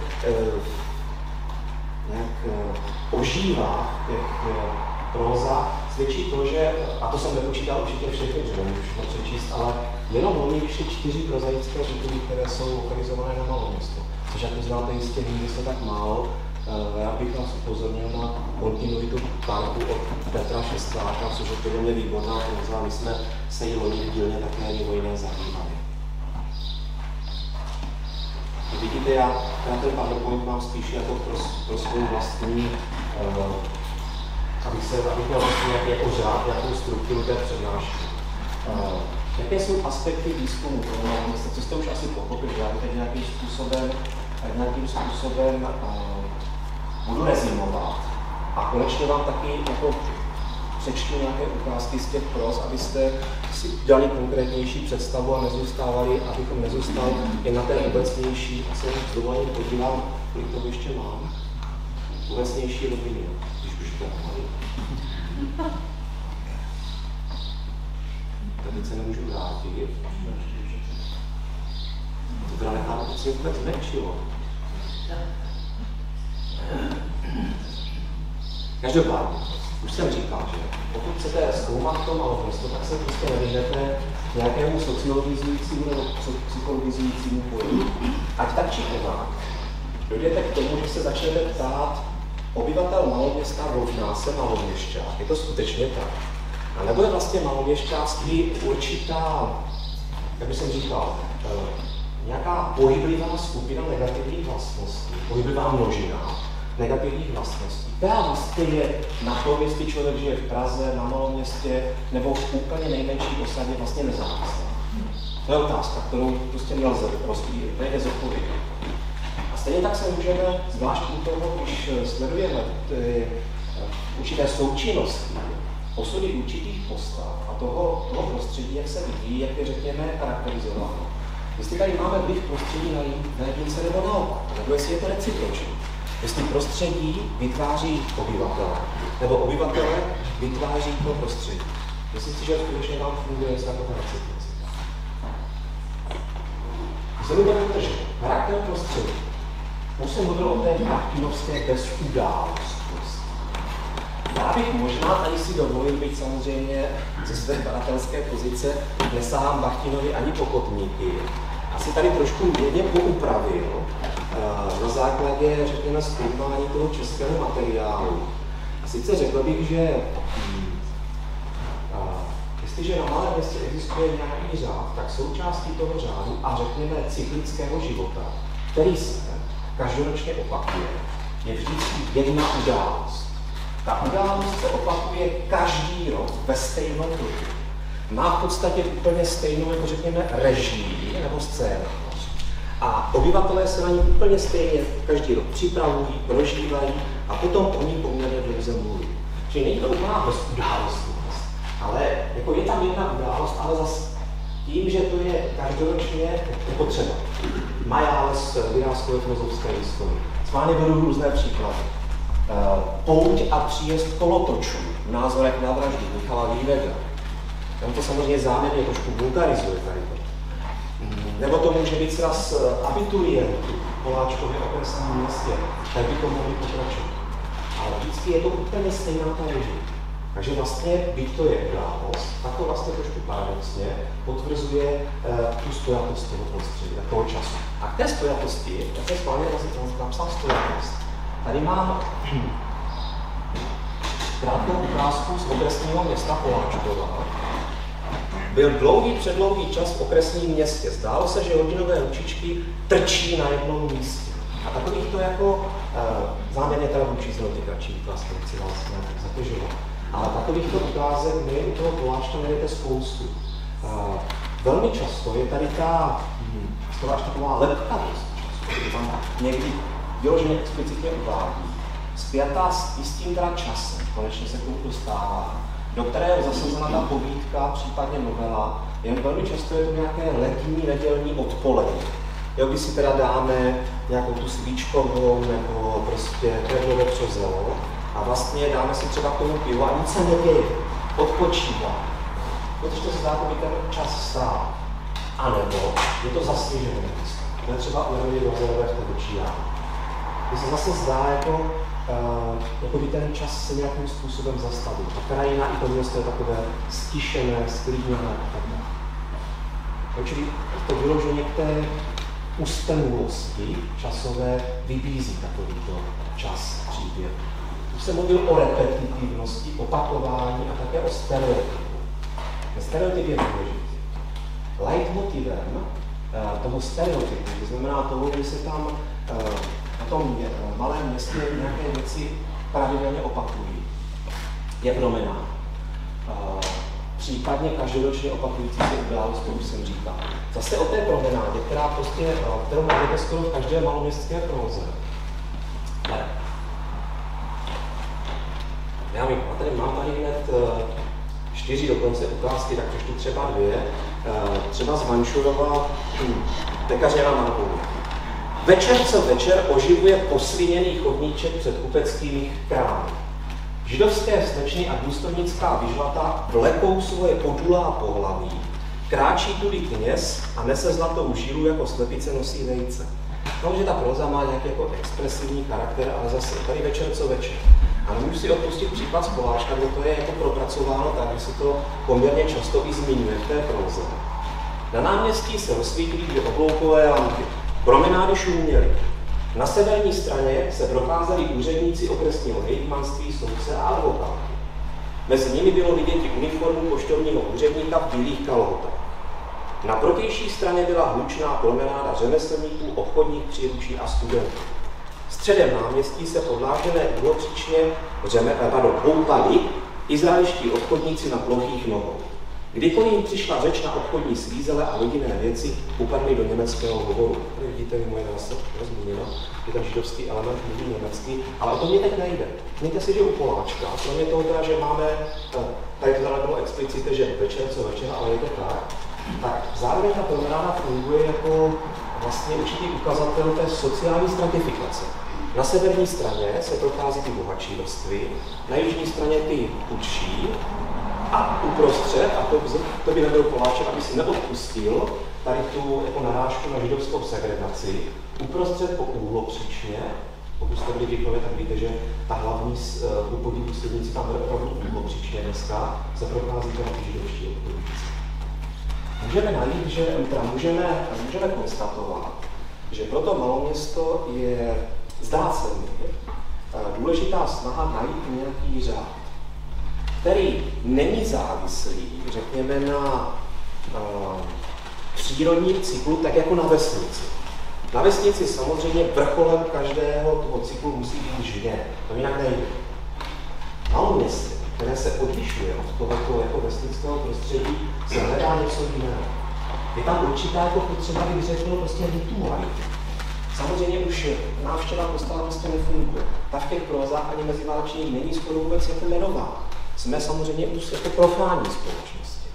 nějak ožívá těch próza, svědčí to, že, a to jsem nepočítal určitě všechny, že nemůžu všechno přečíst, ale jenom loni vyšly 4 prozaické tituly, které jsou lokalizované na Maloměsto. Což jak znáte jistě, nikdy se tak málo. Já bych vás upozornil na kontinuitu pánku od Petra Šestláka, což je podle mě výborná próza, my jsme se jí loni v dílně také mimo jiné zabývali. Vidíte, já ten PowerPoint mám spíš jako pro svou vlastní, abych měl vlastně nějaký jako řád, nějakou strukturu té přednášky. Jaké jsou aspekty výzkumu toho Maloměsta, co jste už asi pochopili, já bych teď nějakým způsobem budu rezimovat. A konečně vám taky jako přečtu nějaké ukázky z těch pros, abyste si dali konkrétnější představu a nezůstávali, abychom nezůstali jen na té obecnější, a se s dovolením podívám, kolik toho ještě mám, obecnější rovině, když už to mají. Tady se nemůžu vrátit. To teda necháme, to se vůbec zmenšilo. Každopádně, už jsem říkal, že pokud chcete zkoumat to Maloměsto, tak se prostě nevyhnete nějakému sociologizujícímu nebo psychologizujícímu pojetí. Ať tak či onak, dojdete k tomu, že se začnete ptát obyvatel Maloměsta rovná se Maloměšťák. Je to skutečně tak? A nebo je vlastně maloměšťáctví určitá, jak bych jsem říkal, nějaká pohyblivá skupina negativních vlastností, pohyblivá množina negativních vlastností, která vlastně je na tom, jestli člověk žije v Praze, na Maloměstě, nebo v úplně nejmenší osadě vlastně nezávislá. To je otázka, kterou prostě nelze rozptýlit, to je nezodpovědné. A stejně tak se můžeme, zvlášť u toho, když sledujeme určité součinnosti, osudy určitých postav a toho prostředí, jak se vyvíjí, jak je, řekněme, charakterizováno. Jestli tady máme vliv prostředí na jedince nebo naopak, nebo jestli je to reciproční. Jestli prostředí vytváří obyvatele, nebo obyvatele vytváří to prostředí. Myslím si, že skutečně tam funguje něco jako receptace. Zrovna protože charakter prostředí. Už jsem mluvil o té martinovské bezudálosti. Já bych možná tady si dovolil být samozřejmě ze své badatelské pozice, nesahám Bachtinovi ani po kotníky. Asi tady trošku mírně poupravil na základě, řekněme, zkoumání toho českého materiálu. Sice řekl bych, že jestliže na malém městě existuje nějaký řád, tak součástí toho řádu a řekněme cyklického života, který se každoročně opakuje, je vždycky jedna událost. Ta událost se opakuje každý rok ve stejnou dobu. Má v podstatě úplně stejnou, jako řekněme, režii nebo scénář. A obyvatelé se na ní úplně stejně každý rok připravují, prožívají a potom o ní poměrně dlouze mluví. Čili není to úplná bezudálostnost, ale jako je tam jedna událost, ale zase tím, že to je každoročně potřeba. Majáles Vyrážkové filozofské historie. Schválně vedou různé příklady. Pouť a příjezd kolotočů, názorek na vraždu Michala Vývega. Tam to samozřejmě záměrně trošku vulgarizuje tady to. Nebo to může být sraz abiturientů v Poláčkově okresním městě, tak bychom mohli pokračovat. Ale vždycky je to úplně stejná ta režie. Takže vlastně, byť to je událost, tak to vlastně trošku paradoxně potvrzuje tu spojatost toho prostředí, toho času. A k té spojatosti, já jsem schválně vlastně napsal spojatost. Tady mám krátkou ukázku z okresního města Poláčkova. Byl předlouhý čas v okresním městě. Zdálo se, že hodinové ručičky trčí na jednom místě. A takových to jako, záměrně teda vůči zenotykačí výklad, chci vás zatěžovat. Ale takovýchto ukázek my u toho Poláčka najdete spoustu. Velmi často je tady ta, skoro až taková lepkavost, tam někdy vyloženě explicitně uvádí, spjatá s jistým teda časem, konečně se k tomu dostává, do kterého zasazena ta povídka, případně novela, jen velmi často je to nějaké letní, nedělní odpoledne. Jo, když si teda dáme nějakou tu svíčkovou nebo prostě krevlo vepřozelo a vlastně dáme si třeba k tomu pivo a nic se neděje, odpočívá. Protože to se zdá, by ten čas stál. A nebo je to zasněžené místo. To je třeba uvědomit do v té počívání. Když se zase zdá, jako by ten čas se nějakým způsobem zastavil. A krajina i to město je takové stišené, sklidněné a tak dále. Čili to vyloženě k té ustrnulosti časové vybízí takovýto čas příběhu. Už jsem mluvil o repetitivnosti, opakování a také o stereotypu. Ten stereotyp je důležitý. Leitmotivem toho stereotypu, to znamená toho, že se tam na tom malém městě nějaké věci pravidelně opakují, je promenáda. Případně každoročně opakující se událost, to už jsem říkal. Zase o té promenádě, kterou najdete skoro v každé maloměstské próze. Mám tady hned 4 dokonce ukázky, tak přečtu třeba 2. Třeba z Vanšurova Pekařina Markovi. Večer co večer oživuje posliněný chodníček před kupeckými krámy. Židovské slečny a důstojnická vyžlata vlekou svoje podulá pohlaví, kráčí tudy kněz a nese zlatou žilu, jako slepice nosí vejce. No, že ta proza má nějaký jako expresivní charakter, ale zase tady večer co večer. A nemůžu si odpustit příklad z Poláčka, kde to je jako propracováno tak, že se to poměrně často i zmiňuje v té proze. Na náměstí se rozsvítily 2 obloukové lampy. Promenády šuměly. Na severní straně se procházeli úředníci okresního hejtmanství, soudce a advokáti. Mezi nimi bylo vidět uniformu poštovního úředníka v bílých kalhotách. Na protější straně byla hlučná promenáda řemeslníků, obchodních příručí a studentů. Středem náměstí se podlážděné úlopříčně houpali izraelští obchodníci na plochých nohou. Kdykoliv jim přišla řeč na obchodní svízele a rodinné věci, upadli do německého hovoru. Tady vidíte, moje zase rozmíněno, je tam židovský element, mluví německý, ale o to mě teď nejde. Mějte si, že u Poláčka, kromě toho teda, že máme, tady to nebylo explicitně, že večer co večer, ale je to tak zároveň ta promenáda funguje jako vlastně určitý ukazatel té sociální stratifikace. Na severní straně se prochází ty bohatší vrstvy, na jižní straně ty chudší a uprostřed, a to by nebyl Poláček, aby si neodpustil tady tu jako narážku na židovskou segregaci, uprostřed po úhlopříčně, pokud jste byli v Rychově, tak víte, že ta hlavní průchodní důsledníci tam bude opravdu úhlopříčně dneska, se prochází teda ty židovští obchodníci. Můžeme najít, že můžeme konstatovat, že pro to maloměsto je, zdá se mi, důležitá snaha najít nějaký řád, který není závislý, řekněme, na přírodním cyklu, tak jako na vesnici. Na vesnici samozřejmě vrcholem každého toho cyklu musí být žně, to jinak nejde. Maloměstě, které se odlišuje od tohoto jako vesnického prostředí, se hledá něco jiného. Je tam určitá jako potřeba, bych řekl, prostě rituality. Samozřejmě už návštěva kostela prostě nefunguje. Ta v těch prózách ani meziválečných není skoro vůbec jako jmenová. Jsme samozřejmě už jako profánní společnosti.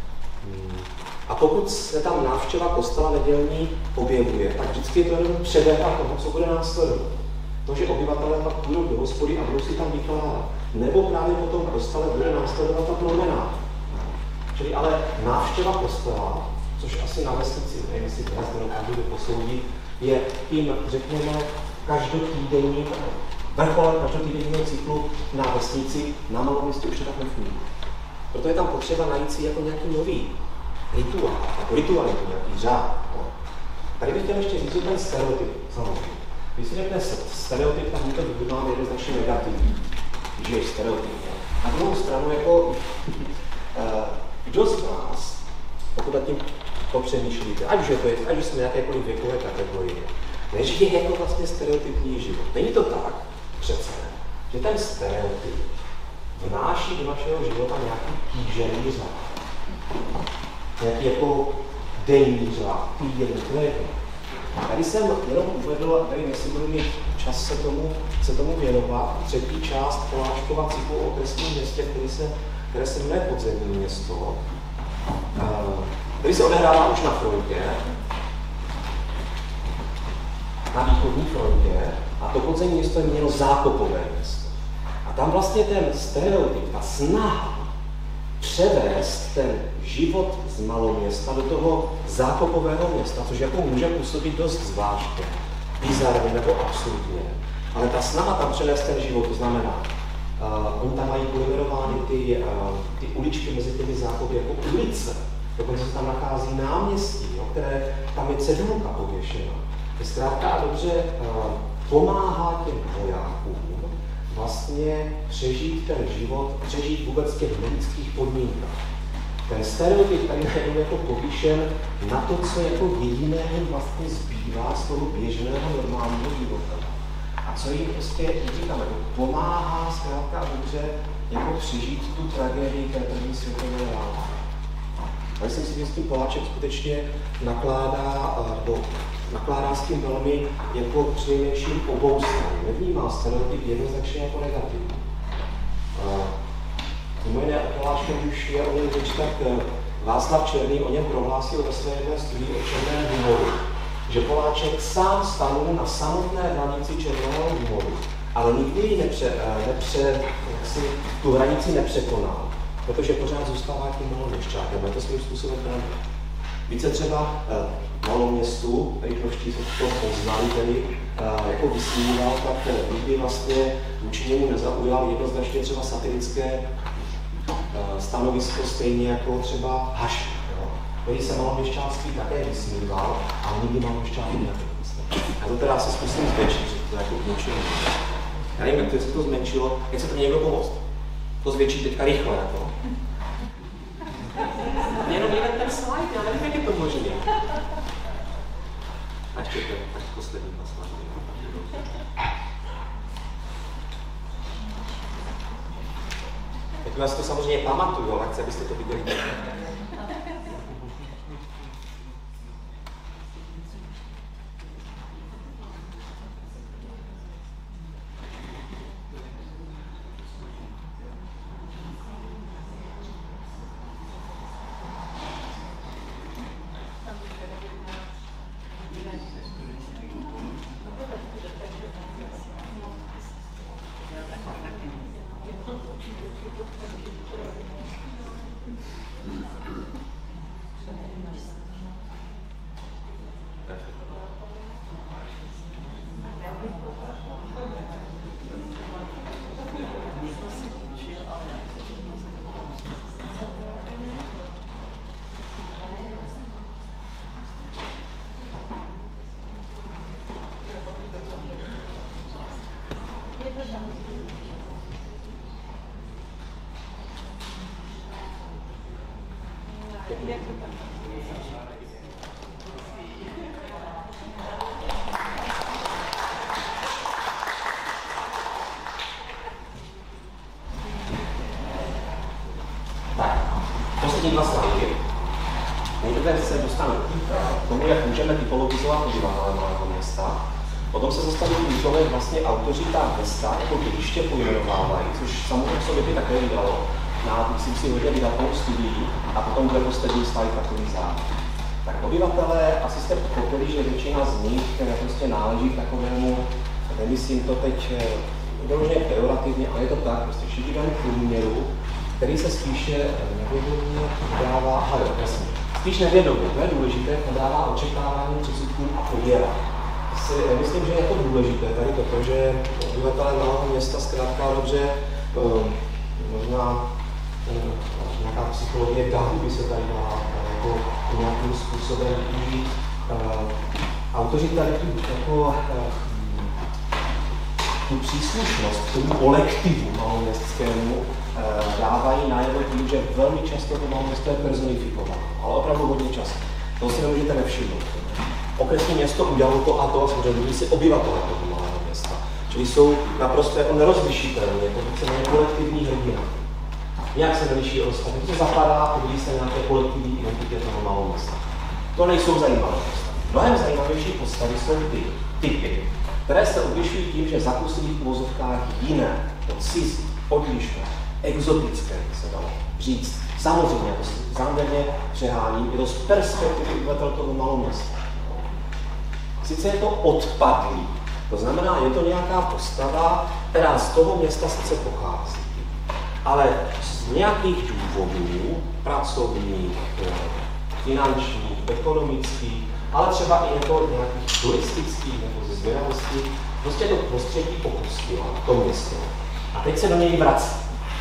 A pokud se tam návštěva kostela nedělní objevuje, tak vždycky je to jenom předehra toho, co bude následovat. To, že obyvatelé pak půjdou do hospody a budou si tam vykládat. Nebo právě po tom kostele bude následovat ta promenáda. Čili ale návštěva kostela, což asi na vesnici, nevím, jestli dnes nedokážu posoudit, je tím, řekněme, každotýdenním vrcholem každotýdenního cyklu na vesnici, na maloměstě už to tak nefunguje. Proto je tam potřeba najít si jako nějaký nový rituál, jako ritualitu, nějaký řád. Tady bych chtěl ještě říct, že ten stereotyp, samozřejmě. Když si řekne stereotyp, tak my to vnímáme jednoznačně negativní. Že je stereotyp. Na druhou stranu, jako kdo z vás, pokud nad tím popřemýšlíte, ať už jsme jakékoliv věkové kategorie, nežije jako vlastně stereotypní život. Není to tak přece, že ten stereotyp vnáší do našeho života nějaký kýžený řád. Nějaký jako denní řád, týdenní, to je. Tady jsem jenom uvedl, a nevím, jestli budu mít čas se tomu věnovat, třetí část Poláčkova cyklu o okresním městě, které se jmenuje Podzemní město, který se odehrává už na frontě, na východní frontě, a to podzemní město je měno zákopové město. A tam vlastně ten stereotyp, ta snaha převést ten život z maloměsta do toho zákopového města, což jako může působit dost zvláštně, bizarně nebo absurdně. Ale ta snaha tam převést ten život, to znamená, oni tam mají pojmenovány ty uličky mezi těmi zákopy jako ulice. Dokonce se tam nachází náměstí, které tam je cedulka pověšena. Je zkrátka a dobře pomáhá těm vojákům vlastně přežít ten život, přežít vůbec v těch nelidských podmínkách. Ten stereotyp tady je jako povýšen na to, co jako jediného vlastně zbývá z toho běžného normálního života. A co jim prostě, říkám, jako pomáhá zkrátka a dobře jako přežít tu tragédii té první světové války. A myslím si, že s tím Poláček skutečně nakládá s tím velmi jako přinejmenším oboustranně. Nevnímá stereotyp jednoznačně jako negativní. Mimo jiné o Poláčkovi už je o něm řeč, tak Václav Černý o něm prohlásil ve své jedné studii o černém humoru, že Poláček sám stanul na samotné hranici černého humoru, ale nikdy ji tu hranici nepřekonal, protože pořád zůstává tím maloměšťákem. Je to svým způsobem pravda. Více třeba maloměstu, rychlovští se to poznali, tedy jako vysmíval, tak nikdy vlastně vůči němu nezaujal jednoznačně třeba satirické stanovisko, stejně jako třeba Hašek, který se maloměšťáctví také vysmíval, ale nikdy maloměšťáky nevyslal. Já to teda se zkusím zvětšit, že to jako zmenšilo. Já nevím, jak se to zmenšilo, jak se to někdo pomoct. To zvětší teďka rychle, jako. Jenom jeden ten slide, já nevím, jak je to možné. Ať čekám, tak poslední slide. Jak vás to samozřejmě pamatuju, ale chci, abyste to viděli. Poslední dva slajdy. Nejprve se dostanu k tomu, jak můžeme typologizovat obyvatele malého města. Potom se zastavím u toho, jak vlastně autoři ta města jako dědiště pojmenovávají, což samozřejmě sobě by také vydalo na, myslím si, hodně vydatnou studií a potom bude poslední slide takový závěr. Tak obyvatelé, asi jste pochopili, že většina z nich prostě náleží k takovému, nemyslím to teď vyloženě pejorativně, ale je to tak, prostě šedivému průměru, který se spíše nevědomě dává, spíš nevědomě, to je důležité, podává očekávání předsudkům a pověra. Myslím, že je to důležité tady toto, že obyvatelé malého města zkrátka dobře, možná nějaká psychologie dahu by se tady dala jako nějakým způsobem využít. Autoři tady tu příslušnost k tomu kolektivu maloměstskému dávají najevo tím, že velmi často to maloměsto je personifikováno, ale opravdu hodně často. To si nemůžete nevšimnout. Okresní město udělalo to a to a samozřejmě si obyvatelé toho malého města. Čili jsou naprosto jako nerozlišitelní, jako víceméně kolektivní hrdina. Nějak se neliší od ostatních, to zapadá a podílí se nějaké kolektivní identitě toho malého města. To nejsou zajímavé postavy. Mnohem zajímavější postavy jsou ty typy, které se odlišují tím, že zakusí v uvozovkách jiné, cizí, odlišné, exotické, se dalo říct. Samozřejmě, to si záměrně přeháním, je to z perspektivy obyvatel toho malého města. Sice je to odpadlý, to znamená, je to nějaká postava, která z toho města sice pochází, ale z nějakých důvodů, pracovních, finančních, ekonomických, ale třeba i jako nějakých turistických nebo ze zvědavosti, prostě to prostředí opustila, to město. A teď se do něj vrací.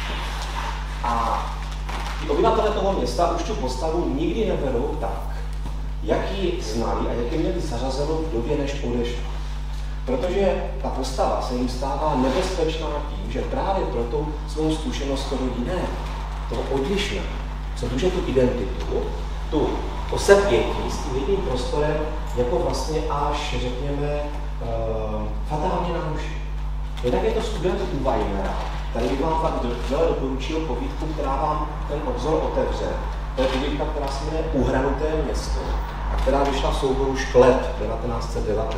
A ti obyvatelé toho města už tu postavu nikdy neberou tak, jak ji znali a jak ji měli zařazenou v době, než odešla. Protože ta postava se jim stává nebezpečná tím, že právě pro tou svou zkušenost toho jiného, toho odlišného, co může tu identitu, tu osepětí s tím jedním prostorem, jako vlastně až, řekněme, fatálně naruší. Jednak je to student u Weimera. Tady bych vám fakt vřele doporučil povídku, která vám ten obzor otevře. To je povídka, která se jmenuje Uhranuté město a která vyšla v souboru Šklet 1919.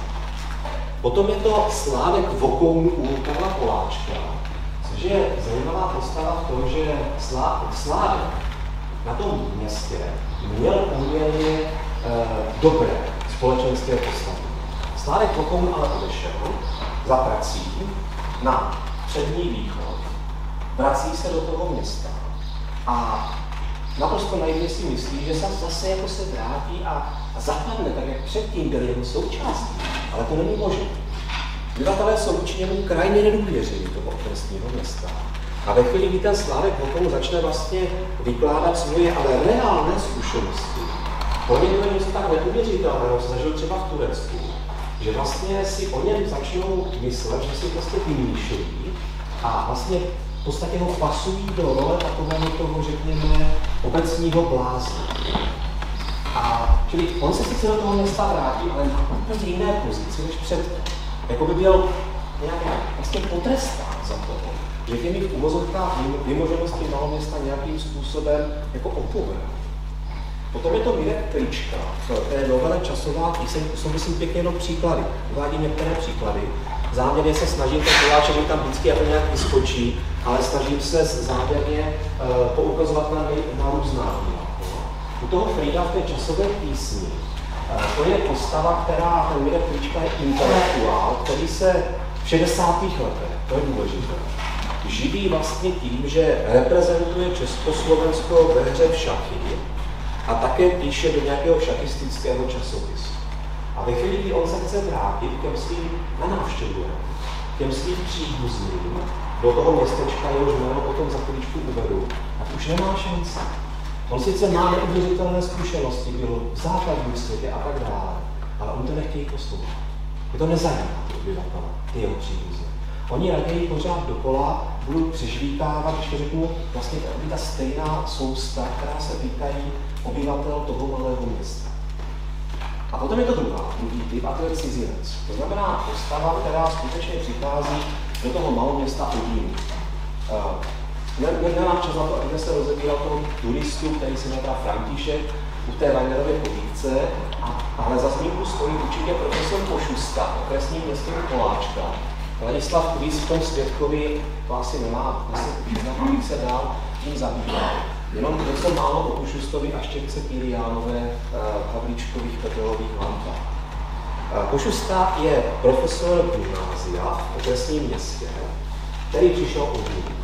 Potom je to Slávek Vokoun u Karla Poláčka, což je zajímavá postava v tom, že Slávek na tom městě měl poměrně dobré společenské postavy. Slávek Vokoun ale odešel za prací na přední východ, vrací se do toho města a naprosto naivně si myslí, že se zase jako se vrátí a zapadne, tak jak předtím byl jeho součástí, ale to není možné. Obyvatelé jsou vůči němu krajně nedůvěřiví toho okresního města. A ve chvíli, kdy ten Slávek Vokoun začne vlastně vykládat svoje ale reálné zkušenosti, pro něj to je něco tak neuvěřitelného, co zažil třeba v Turecku, že vlastně si o něm začnou myslet, že si vlastně vymýšlí a vlastně v podstatě ho pasují do role takového toho, řekněme, obecního blázna. A čili on se sice do toho města vrátí, ale má úplně jiné pozici než předtím. Jako by byl nějak vlastně potrestán za to, že těmi v uvozovkách vymoženosti malého města nějakým způsobem jako opovrhl. Potom je to Mirek Klička, to je novele časová píseň, to jsou myslím pěkně jenom příklady. Uvádím některé příklady. Záměrně se snažím, ten Poláček mi tam vždycky jako nějak vyskočí, ale snažím se záměrně poukazovat na různá díla. U toho Frida v té časové písni, to je postava, která, ten Mirek Klička je intelektuál, který se v 60. letech, to je důležité, živí vlastně tím, že reprezentuje Československo ve hře v šachy a také píše do nějakého šachistického časopisu. A ve chvíli, kdy on se chce vrátit k těm svým na návštěvu, k těm svým příbuzným, do toho městečka, jehož jméno potom za chvíličku uvedu, tak už nemá šanci. On sice má neuvěřitelné zkušenosti, byl v základním světě a tak dále, ale on to nechtějí poslouchat. Je to nezajímá, ty obyvatele, ty jeho příbuzné. Oni raději pořád dokola budou přižvíkávat, když to řeknu, vlastně ta stejná sousta, která se týkají obyvatel toho malého města. A potom je to druhý typ, a to je cizinec. To znamená postava, která skutečně přichází do toho malého města odjinud. Nemám čas na to, aby se rozebíral toho turistu, který se jmenuje František, u té Weinerově povídce, ale za zmínku stojí určitě profesor Košusta, okresním městem Poláčka. Ladislav Kvíz v tom Světkovi to asi nemá, bych se dál tím zabýval. Jenom něco málo o Košustovi a Štěpce Kiliánové v Havlíčkových Petelových lampách. Košusta je profesor gymnázia v okresním městě, který přišel odjinut.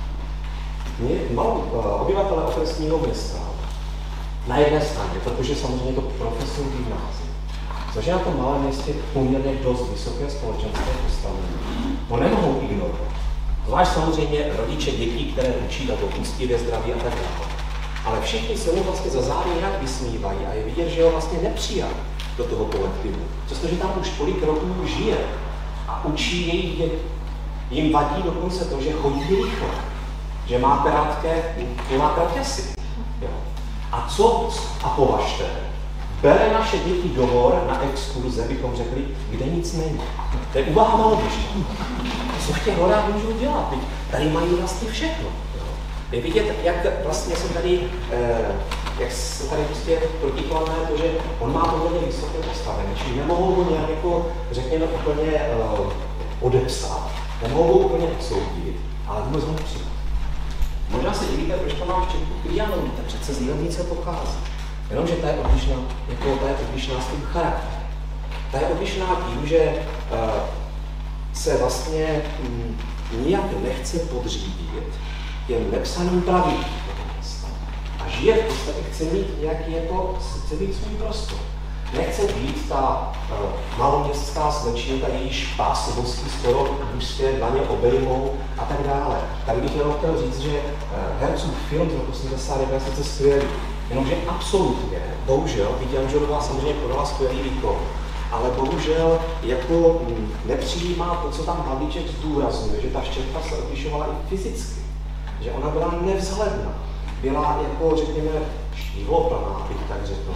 Obyvatele okresního města na jedné straně, protože samozřejmě to profesor gymnázia, což je na tom malém městě poměrně dost vysoké společenské postavení, ho nemohou ignorovat. Zvlášť samozřejmě rodiče dětí, které učí na to úctivě zdraví a tak dále. Ale všichni se mu vlastně za zády nějak vysmívají a je vidět, že ho vlastně nepřijal do toho kolektivu. Přestože tam už tolik roků žije a učí jejich děti. Jim vadí dokonce to, že chodí rychle, že má kratěsy. A co? A považte, bere naše děti do hor na exkurze, bychom řekli, kde nic není. To je úvaha malodušná. Co v těch horách můžou dělat? Tady mají vlastně všechno. Je vidět, jak vlastně se tady, prostě protikladné to, že on má poměrně vysoké postavení, čili nemohou ho nějak jako, řekněme, úplně odepsat, nemohou ho úplně odsoudit, ale vůbec ho nepřijat. Možná se divíte, proč to mám v Čechu Kiliánovi, tak přece z Jídelnice pochází. Jenomže ta je odlišná s tím charakterem. Ta je odlišná tím, že se vlastně nijak nechce podřídit těm nepsaným pravidlům a žije v podstatě, chce mít nějaký chce mít svůj prostor. Nechce být ta maloměstská slečinka, jejíž pás vosky skoro mužské dlaně obejmou a tak dále. Tady bych jenom chtěl říct, že Herzův film z roku 89 je sice skvělý, jenomže absolutně, bohužel, byť Janželová samozřejmě podala skvělý výkon, ale bohužel jako nepřijímá to, co tam Havlíček zdůrazňuje, že ta Štěpka se odlišovala i fyzicky, že ona byla nevzhledná, byla jako, řekněme, štíhloplná, bych tak řekl.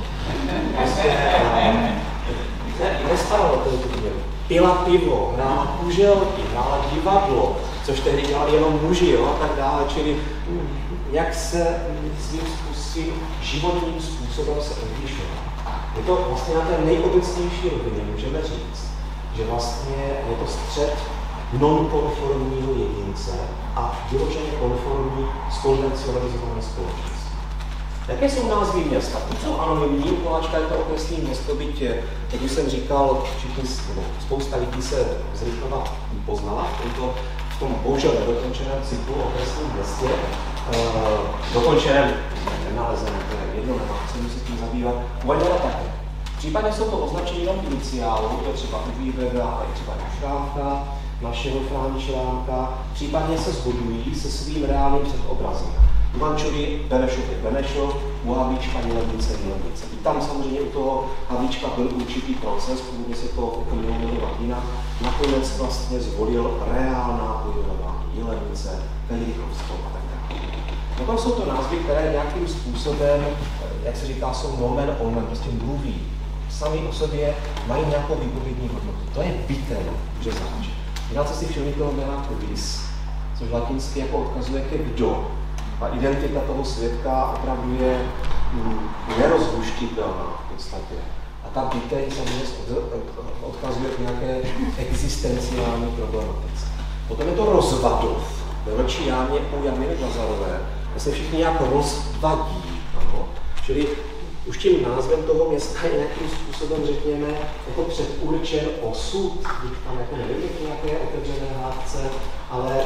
Nestarala to úplně. Pila pivo, hrála kuželky, hrála divadlo, což tehdy dělali jenom muži, jo, a tak dále, čili jak se svým životním způsobem se odlišovala. Je to vlastně na té nejobecnější rovině, můžeme říct, že vlastně je to střed nonkonformního jedince a vyloženě konformní skonvencionalizované společnosti. Jaké jsou názvy města? To jsou anonymní, Poláčka je to okresní město, byť, jak už jsem říkal, spousta lidí se z Rychnova poznala v tom bohužel nedokončeném cyklu o okresním městě. Dokončeném, nenalezené, to je jedno, nemá, se musí s tím zabývat. Uvaděla také. Případně jsou to označení jenom iniciálů, to je třeba Ubíbega a i třeba Šrámka, našeho Fráni Šrámka, případně se shodují se svým reálným předobrazem. U Mančovi Benešov je Benešov, u Havlíčka Jídelnice. I tam samozřejmě u toho Havlíčka byl určitý proces, původně se to mělo jmenovat jinak. Nakonec vlastně zvolil reálná pojmenování Jídelnice, Velikovskou a tak dále. Potom jsou to názvy, které nějakým způsobem, jak se říká, jsou nomen omen, prostě mluví. Sami o sobě mají nějakou výpovědní hodnotu. To je bytel řezáč. Jinak si všimli toho jména Kovis, což latinsky jako odkazuje ke kdo. A identita toho svědka opravdu je nerozluštitelná v podstatě. A ta byteň samozřejmě odkazuje k nějaké existenciální problematice. Potom je to rozvadov. Ve Vlčí jámě u Janiny Glazarové, kde se všichni nějak rozvadí. Ano? Čili už tím názvem toho města je nějakým způsobem, řekněme, jako předurčen osud, tam jako nevím, nějaké otevřené hádce, ale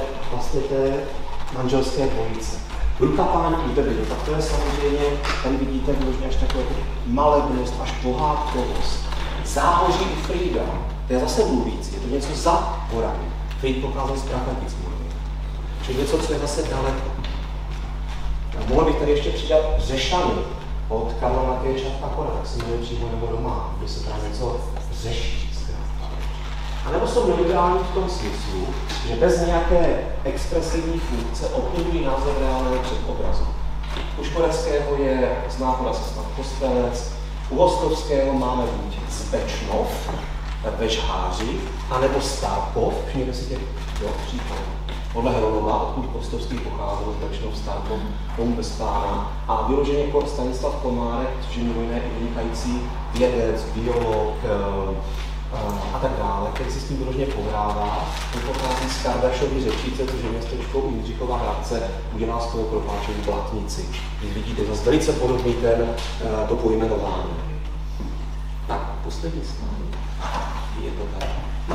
vlastně té manželské dvojice. Prokapání údery, tak to je samozřejmě, tady vidíte možná až takové malebnost, až pohádkovost. Záhoří i Frida, to je zase mluvící, je to něco za horami. Frida pocházel z Pragmatismu. Čili něco, co je zase daleko. Mohl bych tady ještě přidat Řešany od Karla Matěje Čapka, tak se jmenuje Přímo nebo doma, kde se právě něco řeší. A nebo jsou nelegální v tom smyslu, že bez nějaké expresivní funkce obklopují název reálného předobrazu. U Škoreckého je známka Sestan Kostelec, u Hostovského máme buď Zbečnov ve Žháři, anebo Starkov, všimněte si těch příkladů. Podle Heronova, odkud Kostovský pocházel, Zbečnov, Starkov, Dom bez pána. A vyloženě jako Stanislav Komárek, což je mimo jiné i vynikající vědec, biolog, a tak dále, který si s tím vyloženě pohrává. On pochází z Kardašovy Řečice, což je městečko u Jindřichova Hradce, udělá z toho Kropáčovu Blatnici. Když vidíte, zase velice podobný to pojmenování. Tak, poslední slide. Je to tady.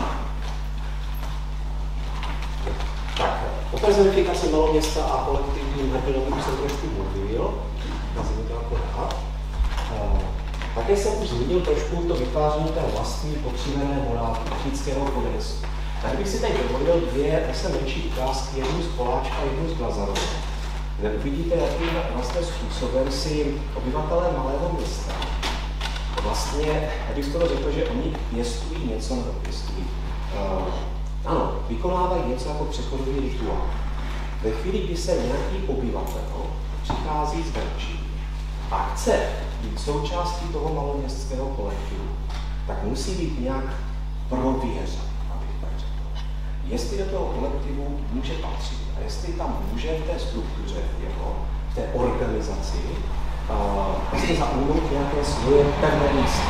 Tak, o personifikaci maloměsta a kolektivním hrdinovi jsem trošku mluvil. Nazveme to jako rád. Také jsem už zmínil trošku to vytváření té vlastní potříbené morálky technického kodexu. Tak bych si tady dovolil dvě zase menší ukázky, jednu z Poláčka a jednu z Glazarova, kde uvidíte, jakým vlastně způsobem si obyvatelé malého města vlastně, já bych skoro řekl, že oni pěstují něco nebo pěstují. Ano, vykonávají něco jako přechodový rituál. Ve chvíli, kdy se nějaký obyvatel přichází z venčí a chce být součástí toho maloměstského kolektivu, tak musí být nějak prověřen, abych tak řekl. Jestli do toho kolektivu může patřit a jestli tam může v té struktuře jeho, v té organizaci, vlastně zaujmout nějaké svoje pevné místo.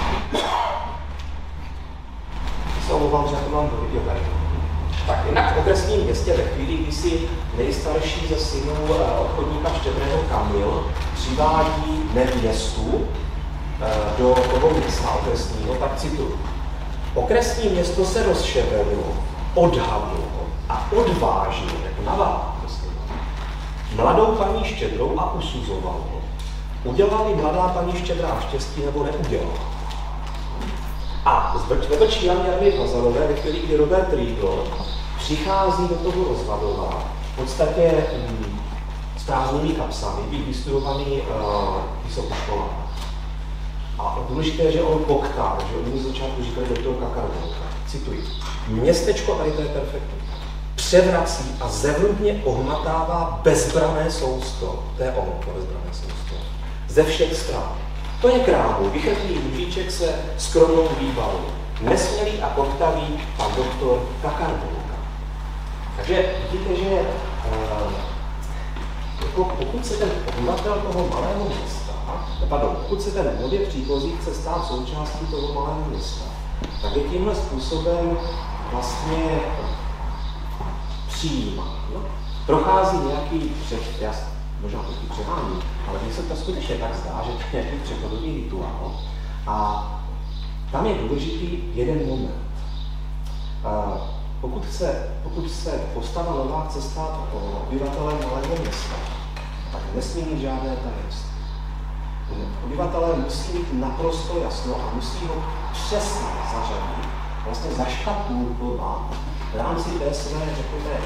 Se omlouvám, že já to mám do videovery. Tak jinak v okresním městě ve chvíli, kdy si nejstarší ze synů obchodníka Štědrého Kamil přivádí nevěstu do toho města okresního, tak cituji. Okresní město se rozševelilo, odhavilo a odvážilo, jako na mladou paní Štědrou a usuzovalo. Udělala-li mladá paní Štědrá štěstí nebo neudělala. A ve vrčí Jarmily Glazarové, ve chvíli, kdy Robert Riegel přichází do toho rozvadova, v podstatě s prázdnými kapsami, být vystudovaný vysokoškolák. A důležité je, že on poktá, že oni z začátku říkali doktor Kakarbolka. Cituji. Městečko, tady to je perfektní, převrací a zevrubně ohmatává bezbrané sousto. To je ono, to bezbrané sousto. Ze všech stran. To je krámu, vychrtlý mužíček se skromnou výbavou. Nesmělý a poktavý pan doktor Kakarbolka. Takže vidíte, že pokud se ten obyvatel toho malého města, pokud se ten nově příchozí chce stát součástí toho malého města, tak je tímhle způsobem vlastně přijímán. Prochází nějaký možná trošku přehání, ale mně se to skutečně tak zdá, že to je nějaký přechodový rituál. A tam je důležitý jeden moment. Pokud se postava nová chce stát obyvatelem malého města, tak nesmí mít žádné tajemství. Obyvatelé musí mít naprosto jasno a musí ho přesně zařadit, vlastně zaškatulkovat v rámci té své, řekněme,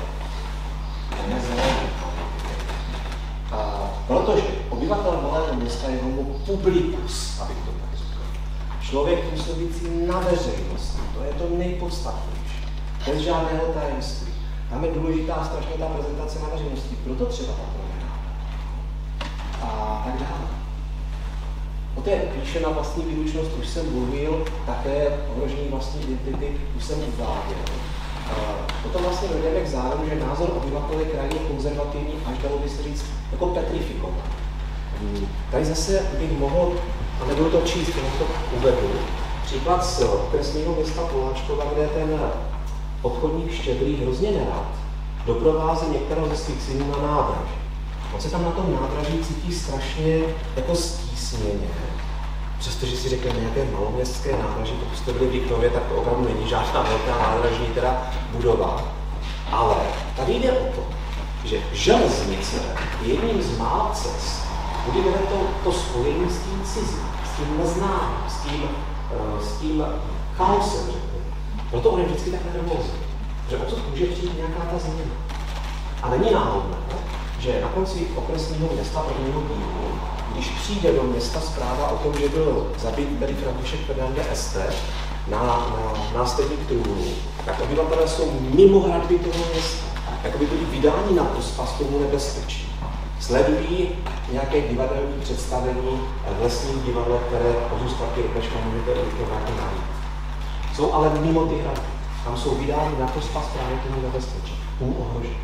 protože obyvatel malého města je homo publicus, abych to tak řekl. Člověk působící na veřejnosti, to je to nejpodstatnější. Bez žádného tajemství. Tam je důležitá strašně ta prezentace na veřejnosti, proto třeba ta proměna. A tak dále. O té píše na vlastní výlučnost už jsem mluvil, také ohrožení vlastní identity už jsem uváděl. Potom vlastně dojdeme k závěru, že názor obyvatel je krajně konzervativní, až dalo by se říct jako petrifikovaný. Tady zase bych mohl, a nebudu to číst, jenom to uvedu, příklad z okresního města Poláčkova, kde ten obchodník Štědrý hrozně nerad doprovází některého ze svých synů na nádraž. On se tam na tom nádraží cítí strašně jako stísněně. Přestože si řekne nějaké maloměstské nádraží, pokud jste byli v Líknově, tak to opravdu není žádná velká nádražní teda budova. Ale tady jde o to, že železnice je jedním z mála cest, kdy vede to spojení s tím cizím, s tím neznámým, s tím chaosem. Proto on je vždycky tak nervózní, že odsud může přijít nějaká ta změna. A není náhodné, že na konci okresního města prvního dílu, když přijde do města zpráva o tom, že byl zabit tady František Fernande Ester na následník trůnu, tak obyvatelé jsou mimo hradby toho města, jako by byli vydáni na pospas tomu nebezpečí. Sledují nějaké divadelní představení v lesním divadle, které pozůstatky do dneška můžete najít. Jsou ale mimo ty hradby. Tam jsou vydáni na pospas právě tomu nebezpečí, tomu ohrožení.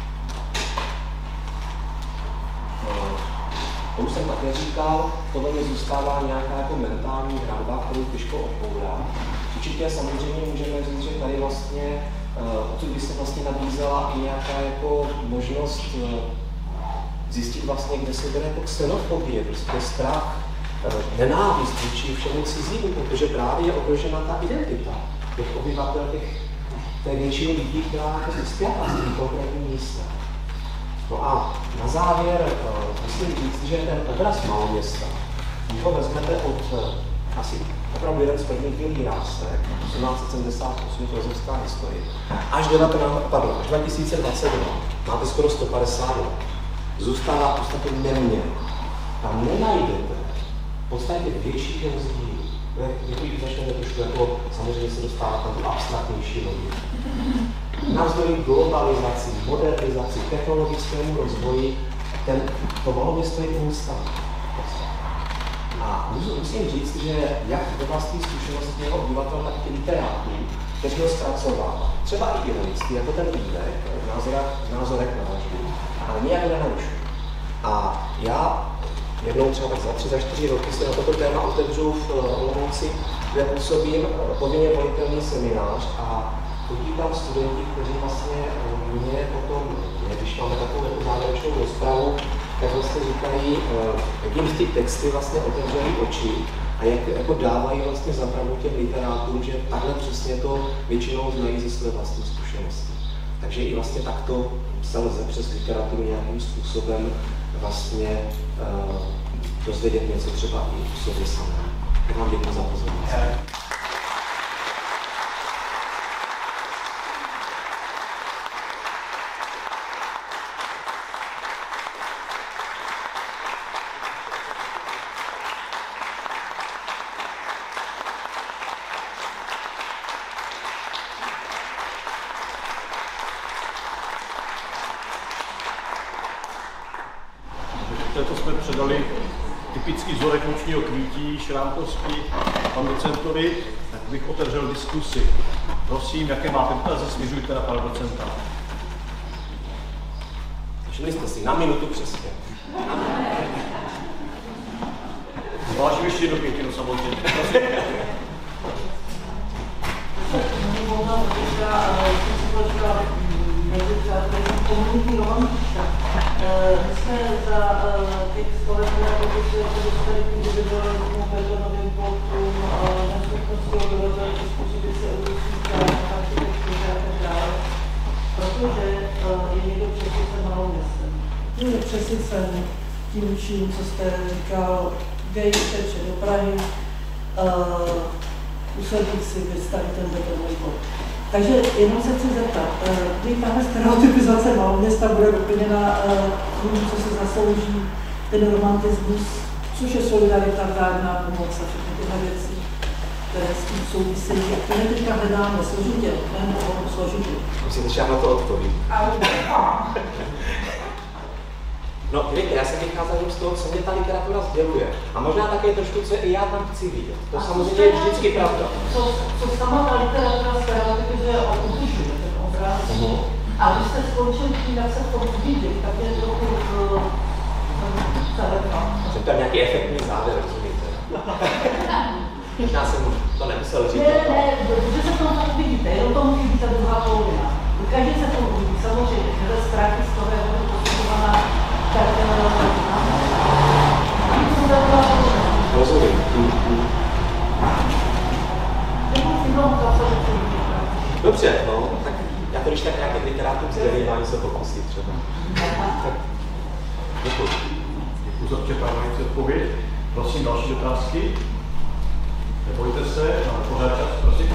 To už jsem také říkal, podle mě zůstává nějaká jako mentální hradba, kterou těžko odbourá. Určitě samozřejmě můžeme říct, že tady vlastně, odsud by se vlastně nabízela i nějaká jako možnost zjistit vlastně, kde se bere jako xenofobie, prostě strach, nenávist vůči všemu cizímu, protože právě je ohrožena ta identita těch obyvatel, té většiny lidí, která je spjatá s tím konkrétním místem. No a na závěr musím říct, že ten obraz Maloměsta, když ho vezmete od asi opravdu jeden z prvních vyhlídásek, 1878 filozofská historie, až 2022, máte skoro 150 let, zůstává v podstatě neměn. Tam nenajdete v podstatě větších rozdílů. Někdy začnete trošku jako, samozřejmě se dostává na tu abstraktnější logiku. Navzdory globalizaci, modernizaci, technologickému rozvoji, to Maloměsto je konstantní. A musím říct, že jak ve vlastní zkušenosti jeho obyvatel, tak i literátů, kteří ho zpracovali, třeba i ironicky, jako ten Lídek v názorech na vraždu, ale nijak nenarušují. A já jednou třeba tak za 3, za 4 roky se na toto téma otevřu v Olomouci, kde působím povinně volitelný seminář a chodí tam studenti, kteří vlastně mě potom, když máme takovou závěrečnou rozpravu, tak vlastně říkají, jak jim ty texty vlastně otevřely oči a jak jako dávají vlastně za pravdu těm literátům, že takhle přesně to většinou znají ze své vlastní zkušenosti. Takže i vlastně takto se lze přes literaturu nějakým způsobem vlastně dozvědět něco třeba i o sobě samém. Tak vám děkuji za pozornost. To jsme předali typický vzorek nočního kvítí, Šrámkovský, panu docentovi, tak bych otevřel diskusi. Prosím, jaké máte dotazy, směřujte na pana docenta. Všimli jste si, na minutu přesně. Vážím ještě jednu pětinu samozřejmě. Komunitní romantička. My jsme za těch 100 let pokusili se dostali k individualismu, betonovým plotům, neschopnosti obyvatel přizpůsobit se evropským architektuře a tak dále, protože je někdo přesycen Maloměstem. Je přesycen tím vším, co jste říkal, gay teče do Prahy, usadit si vystavit ten betonový plot. Takže jenom se chci zeptat, kdy tahle stereotypizace Maloměsta bude doplněna tím, co se zaslouží ten romantismus, což je solidarita, vzájemná pomoc a všechny tyhle věci, které s tím souvisejí a které teďka hledáme složitě, nebo složitě. Musíte, že já na to odpovím. No, víte, já jsem vycházel z toho, co mě ta literatura sděluje. A možná také trošku, co i já tam chci vidět. To samozřejmě je vždycky pravda. Co sama ta literatura stereotypizuje a ubližuje ten obraz. A když jste skončil tím, jak se v tom vidět, tak je trochu zalepá. Že to je nějaký efektní závěr, rozumíte? Možná jsem to nemusel říct. Ne, protože se v tom tak vidíte, jenom tomu chybí ta druhá polovina. Každý se tomu vidí, samozřejmě, že ztráty z toho, jak je to posuzovaná. Rozumím. Dobře, no, tak já to když tak nějakým literátům sdělím, se pokusím. třeba. Děkuji za přepávající odpověď. Prosím další otázky. Nebojte se, máme pořád čas, prosím.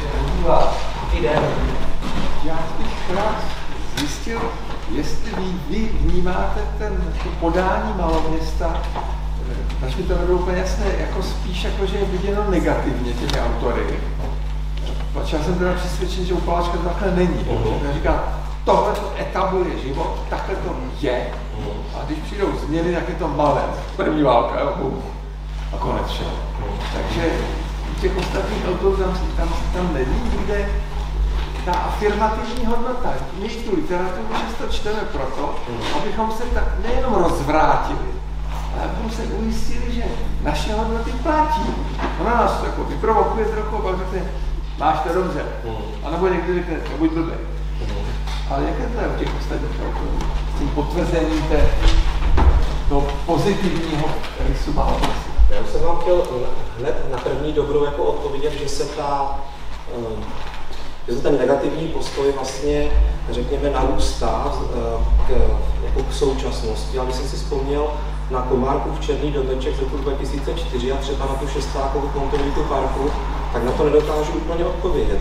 Já bych rád zjistil, jestli vy vnímáte to podání Maloměsta, až mi to nebylo úplně jasné, jako spíš jako, že je viděno negativně těmi autory. Protože já jsem teda přesvědčen, že u Poláčka to takhle není. On říká, tohle to etabluje život, takhle to je. A když přijdou změny, tak je to malé. První válka, jo, a konec všeho. Takže u těch ostatních autorů tam není nikde ta afirmativní hodnota. My tu literaturu často čteme proto, abychom se tak nejenom rozvrátili, ale abychom se ujistili, že naše hodnoty platí. Ona nás jako vyprovokuje trochu a pak řekne, máš to dobře. A nebo někdy řekne, nebuď blbej. Ale jak je to u těch ostatních autorů? S tím potvrzením toho pozitivního rysu Maloměsta. Já jsem vám chtěl hned na první dobrou jako odpovědět, že se ten negativní postoj vlastně, řekněme, narůstá jako k současnosti. Ale když jsem si vzpomněl na Komárkův Černý domeček z roku 2004 a třeba na tu šestákovou kontinuitu parku, tak na to nedokážu úplně odpovědět.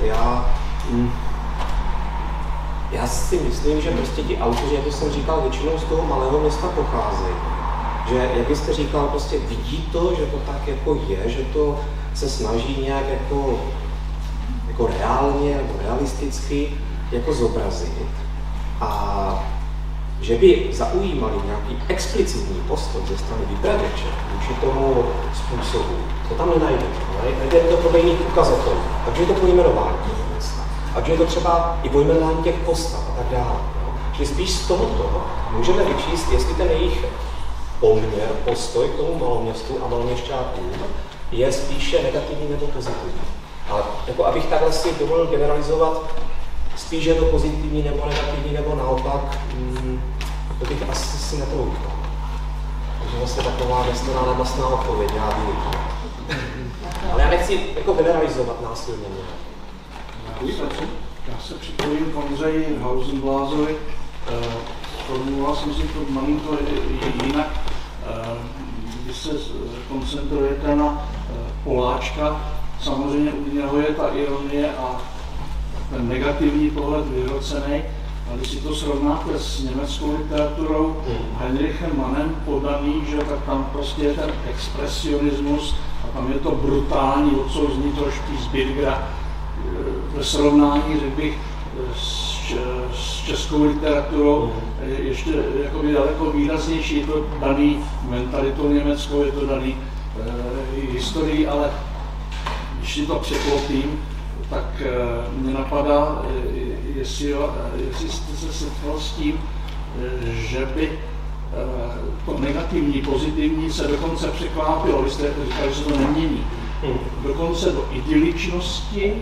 Já si myslím, že prostě ti autoři, jak jsem říkal, většinou z toho malého města pocházejí. Že, jak byste říkal, prostě vidí to, že to tak jako je, že to se snaží nějak jako reálně nebo realisticky jako zobrazit. A že by zaujímali nějaký explicitní postoj ze strany vypravěče vůči tomu způsobu, to tam nenajdeme. Najdeme to podle jiných ukazatelů. Takže je to pojmenování toho města. Ať je to třeba i pojmenování těch postav a tak dále. Čili spíš z tohoto můžeme vyčíst, jestli ten jejich poměr, postoj k tomu Maloměstu a Maloměšťákům je spíše negativní nebo pozitivní. Ale jako abych takhle si dovolil generalizovat, spíš je to pozitivní nebo negativní nebo naopak, to bych asi si netroufal. Takže vlastně taková nestorá nemastná odpověď, já vím. Ale já nechci jako generalizovat násilně. Já se připojím k Ondřeji Hausenblázovi. Formuloval jsem si to malinko jinak. Když se koncentrujete na Poláčka, samozřejmě u něho je ta ironie a ten negativní pohled vyhrocený, ale když si to srovnáte s německou literaturou Heinrichem Mannem podaný, že tak tam prostě je ten expresionismus a tam je to brutální odsouzní trošku z Birgera ve srovnání, řekl bych, s českou literaturou ještě jakoby daleko výraznější, je to daný mentalitou německou, je to daný historií, ale když si to překlopím, tak mě napadá, jestli jste se setkal s tím, že by to negativní, pozitivní se dokonce překlápilo, vy jste říkali, že se to nemění, dokonce do idyličnosti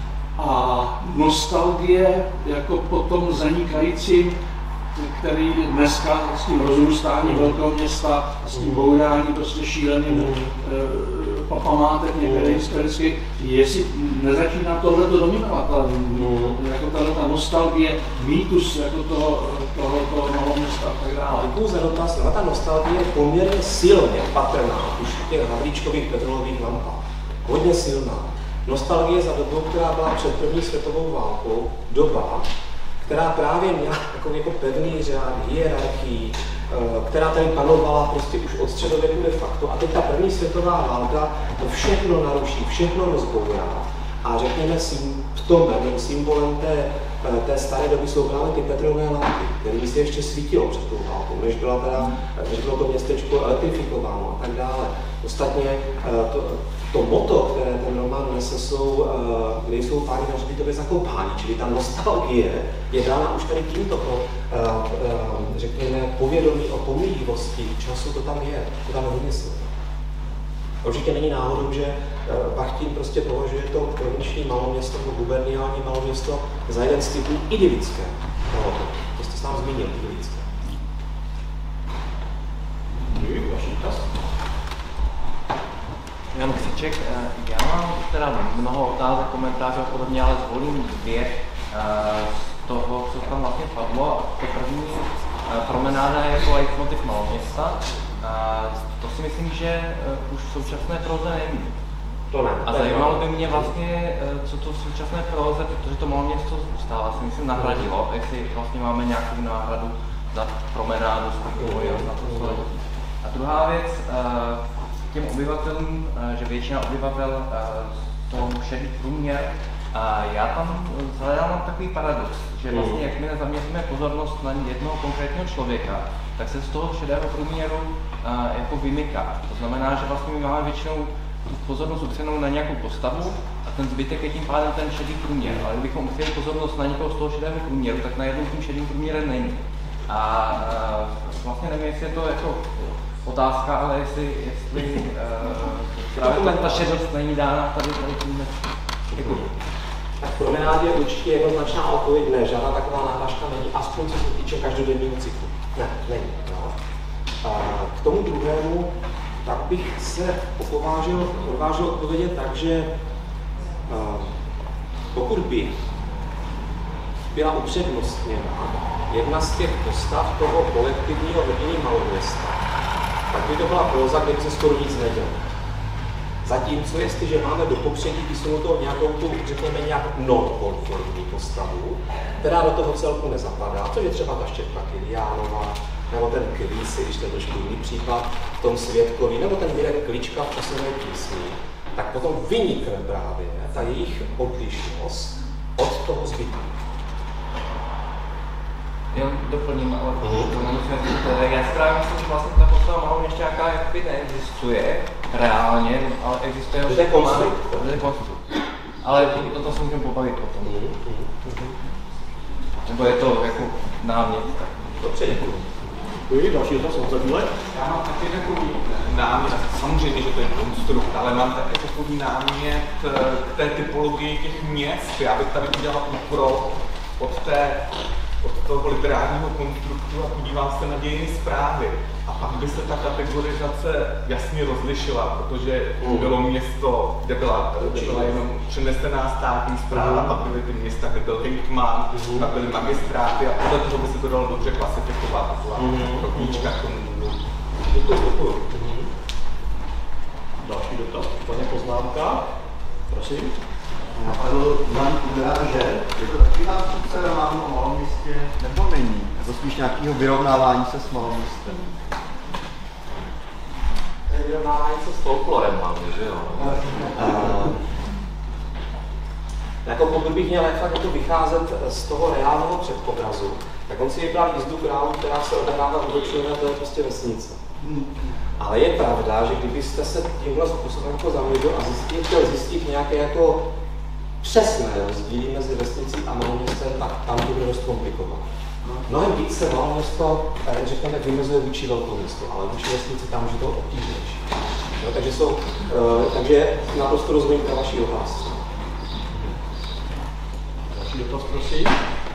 a nostalgie jako po tom zanikajícím, který dneska s tím rozrůstáním velkého města a s tím bouráním prostě šíleným památek některých historických, jestli nezačíná tohleto dominovat, jako ta nostalgie, mýtus jako toho Maloměsta a tak dále. Děkuju za dotaz. Ta nostalgie je poměrně silně patrná už v těch Havlíčkových petrolových lampách. Hodně silná. Nostalgie za dobou, která byla před první světovou válkou, doba, která právě měla jako pevný řád, hierarchii, která tady panovala prostě už od středověku de facto. A teď ta první světová válka to všechno naruší, všechno rozbourá. A řekněme v tom symbolem té staré doby jsou právě ty petrolové lampy, které se ještě svítilo před tou válkou, než bylo to městečko elektrifikováno a tak dále. Ostatně to motto, které ten román nese, kde jsou páni na hřbitově zakopáni, čili ta nostalgie je dána už tady tímto, řekněme, povědomí o pomíjivosti času, to tam je hodně silné. Určitě není náhodou, že Bachtin prostě považuje to provinční Maloměsto nebo guberniální Maloměsto za jeden z typů idylické. To jste sám zmínil, idylické. Jan Křiček, já mám teda mnoho otázek, komentářů a podobně, ale zvolím dvě. toho, co tam vlastně padlo. To první promenáda je jako leitmotiv Maloměsta. To si myslím, že už v současné proze není. To ne. A zajímalo by mě vlastně, co to v současné proze, protože to Maloměsto stále si myslím nahradilo, jestli vlastně máme nějakou náhradu za promenádu na to století. A druhá věc, těm obyvatelům, že většina obyvatel toho šedý průměr, já tam zadávám takový paradox, že vlastně jakmile zaměříme pozornost na jednoho konkrétního člověka, tak se z toho šedého průměru jako vymyká. To znamená, že vlastně my máme většinou pozornost upřenou na nějakou postavu a ten zbytek je tím pádem ten šedý průměr. Ale kdybychom chtěli pozornost na někoho z toho šedého průměru, tak najednou tím šedým průměrem není. A vlastně nevím, jestli je to jako otázka, ale jestli právě ta šedost není dána tady tím. Děkuji. Tak v promenádě je určitě jednoznačná odpověď ne, žádná taková náhražka není, aspoň co se týče každodenního cyklu. Ne, není. No. K tomu druhému, tak bych se odvážil odpovědět tak, že pokud by byla upřednostněna jedna z těch postav toho kolektivního hrdiny Maloměsta, tak by to byla próza, kde by se skoro nic nedělo. Zatímco jestliže máme do popředí vysunutou nějakou tu, řekněme, nějak non-konformní postavu, která do toho celku nezapadá, což je třeba ta Štěpka Kyriánová, nebo ten Krýsy, když to je trošku jiný případ, v tom Světkovi, nebo ten Mirek Klička v časové písni, tak potom vynikne právě ta jejich odlišnost od toho zbytku. Jenom doplním, ale to nemusíme říct. Já si právě myslím, že vlastně ta postava Maloměšťáka jakoby neexistuje reálně, ale existuje to je konstrukt. Ale to se můžeme pobavit potom. Nebo je to jako námět. Dobře, děkuji. Děkuji, další dotaz od Zadule. Já mám taky takový námět, samozřejmě, že to je konstrukt, ale mám taky takový námět k té typologii těch měst. Já bych tady udělal úkrok od toho literárního konstruktu a podívám se na dějiny správy. A pak by se ta kategorizace jasně rozlišila, protože bylo město, kde byla jenom přenesená státní správa, pak byly ty města, kde byl hejtman, pak byly magistráty a podle toho by se to dalo dobře klasifikovat. Rovníčka k tomu. Děkuji. Další dotaz, paní poznámka. Prosím. Napadl Jan Kudra, že je to taky nástupce románu o Maloměstě, nebo není? Je to spíš nějakého vyrovnávání se s Maloměstem? Vyrovnávání se s folklorem máme, že jo? Jako pokud bych měl fakt jako vycházet z toho reálného předobrazu, tak on si vybral jízdu králu, která se odehrává u Dočilina, to je prostě vesnice. Ale je pravda, že kdybyste se tímhle způsobem jako zaměřil a chtěl zjistit nějaké jako přesné rozdíly mezi vesnicí a Maloměstem, tak tam to bude dost komplikovat. Mnohem víc se Maloměsto, řekněme, vymezuje vůči velkoměstu, ale vůči vesnici tam už je to obtížnější. No, takže naprosto rozumím pro vaši otázku. Další dotaz, prosím.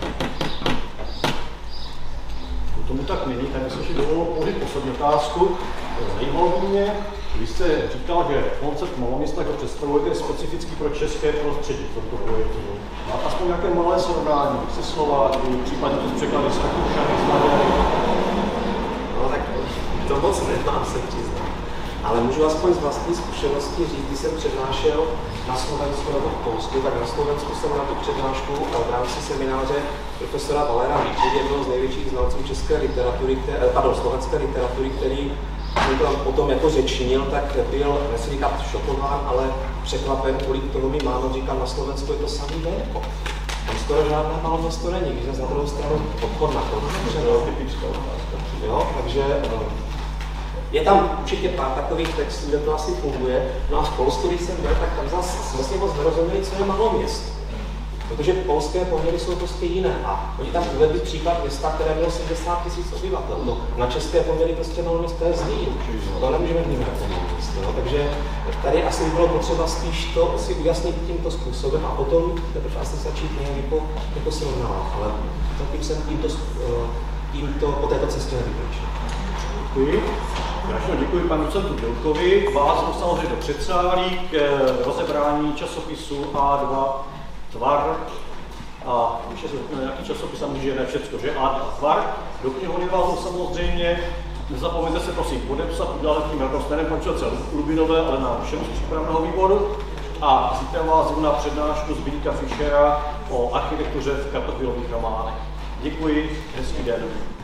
Tomu tak není, tak jsem si dovolil položit poslední otázku. Zajímalo by mě, vy jste říkal, že koncept Maloměsta, jak ho představujete, je specifický pro české prostředí v tomto projektu. Máte aspoň nějaké malé srovnání se Slováky, případně to překlady z Rakušany, z Maďary? No tak to moc nemám, se přiznat. Ale můžu aspoň z vlastní zkušenosti říct, když jsem přednášel na Slovensku nebo v Polsku, tak na Slovensku jsem na tu přednášku v rámci semináře profesora Valera Víček, jednoho z největších znalců české literatury, slovenské literatury, který jsem tam potom jako řečnil, tak byl, nechci říkat šokován, ale překvapen, kolik toho mi máno, říkám, na Slovensku je to samý velko. Tam skoro žádná Maloměsto není, když na druhou stranu obchod na to. Jo, takže je tam určitě pár takových textů, kde to asi funguje. No a v Polsku, když jsem byl, tak tam zase vlastně moc nerozuměli, co je Maloměsto. Protože polské poměry jsou prostě jiné a oni tam uvedli příklad města, které mělo 70 000 obyvatel. No, na české poměry prostě Maloměsto je Zlín. To nemůžeme vnímat jako Maloměsto. No, takže tady asi bylo potřeba spíš to si ujasnit tímto způsobem a potom teprve asi začít nějak jako srovnávat. Ale zatím jsem tímto po této cestě nevykročil. Děkuji. Já děkuji panu docentu Bilkovi. Vás samozřejmě do předsálí k rozebrání časopisu A2 Tvar a když se na nějaký časopis a může ne všecko, že? A tvar do knihovny vás samozřejmě, nezapomeňte se prosím podepsat, udělat tím Rostlinem Pančelce Lubinové, ale na všem z přípravného výboru. A zítra vás zvu na přednášku Zbyňka Fischera o architektuře v kartoffilových románech. Děkuji, hezký den.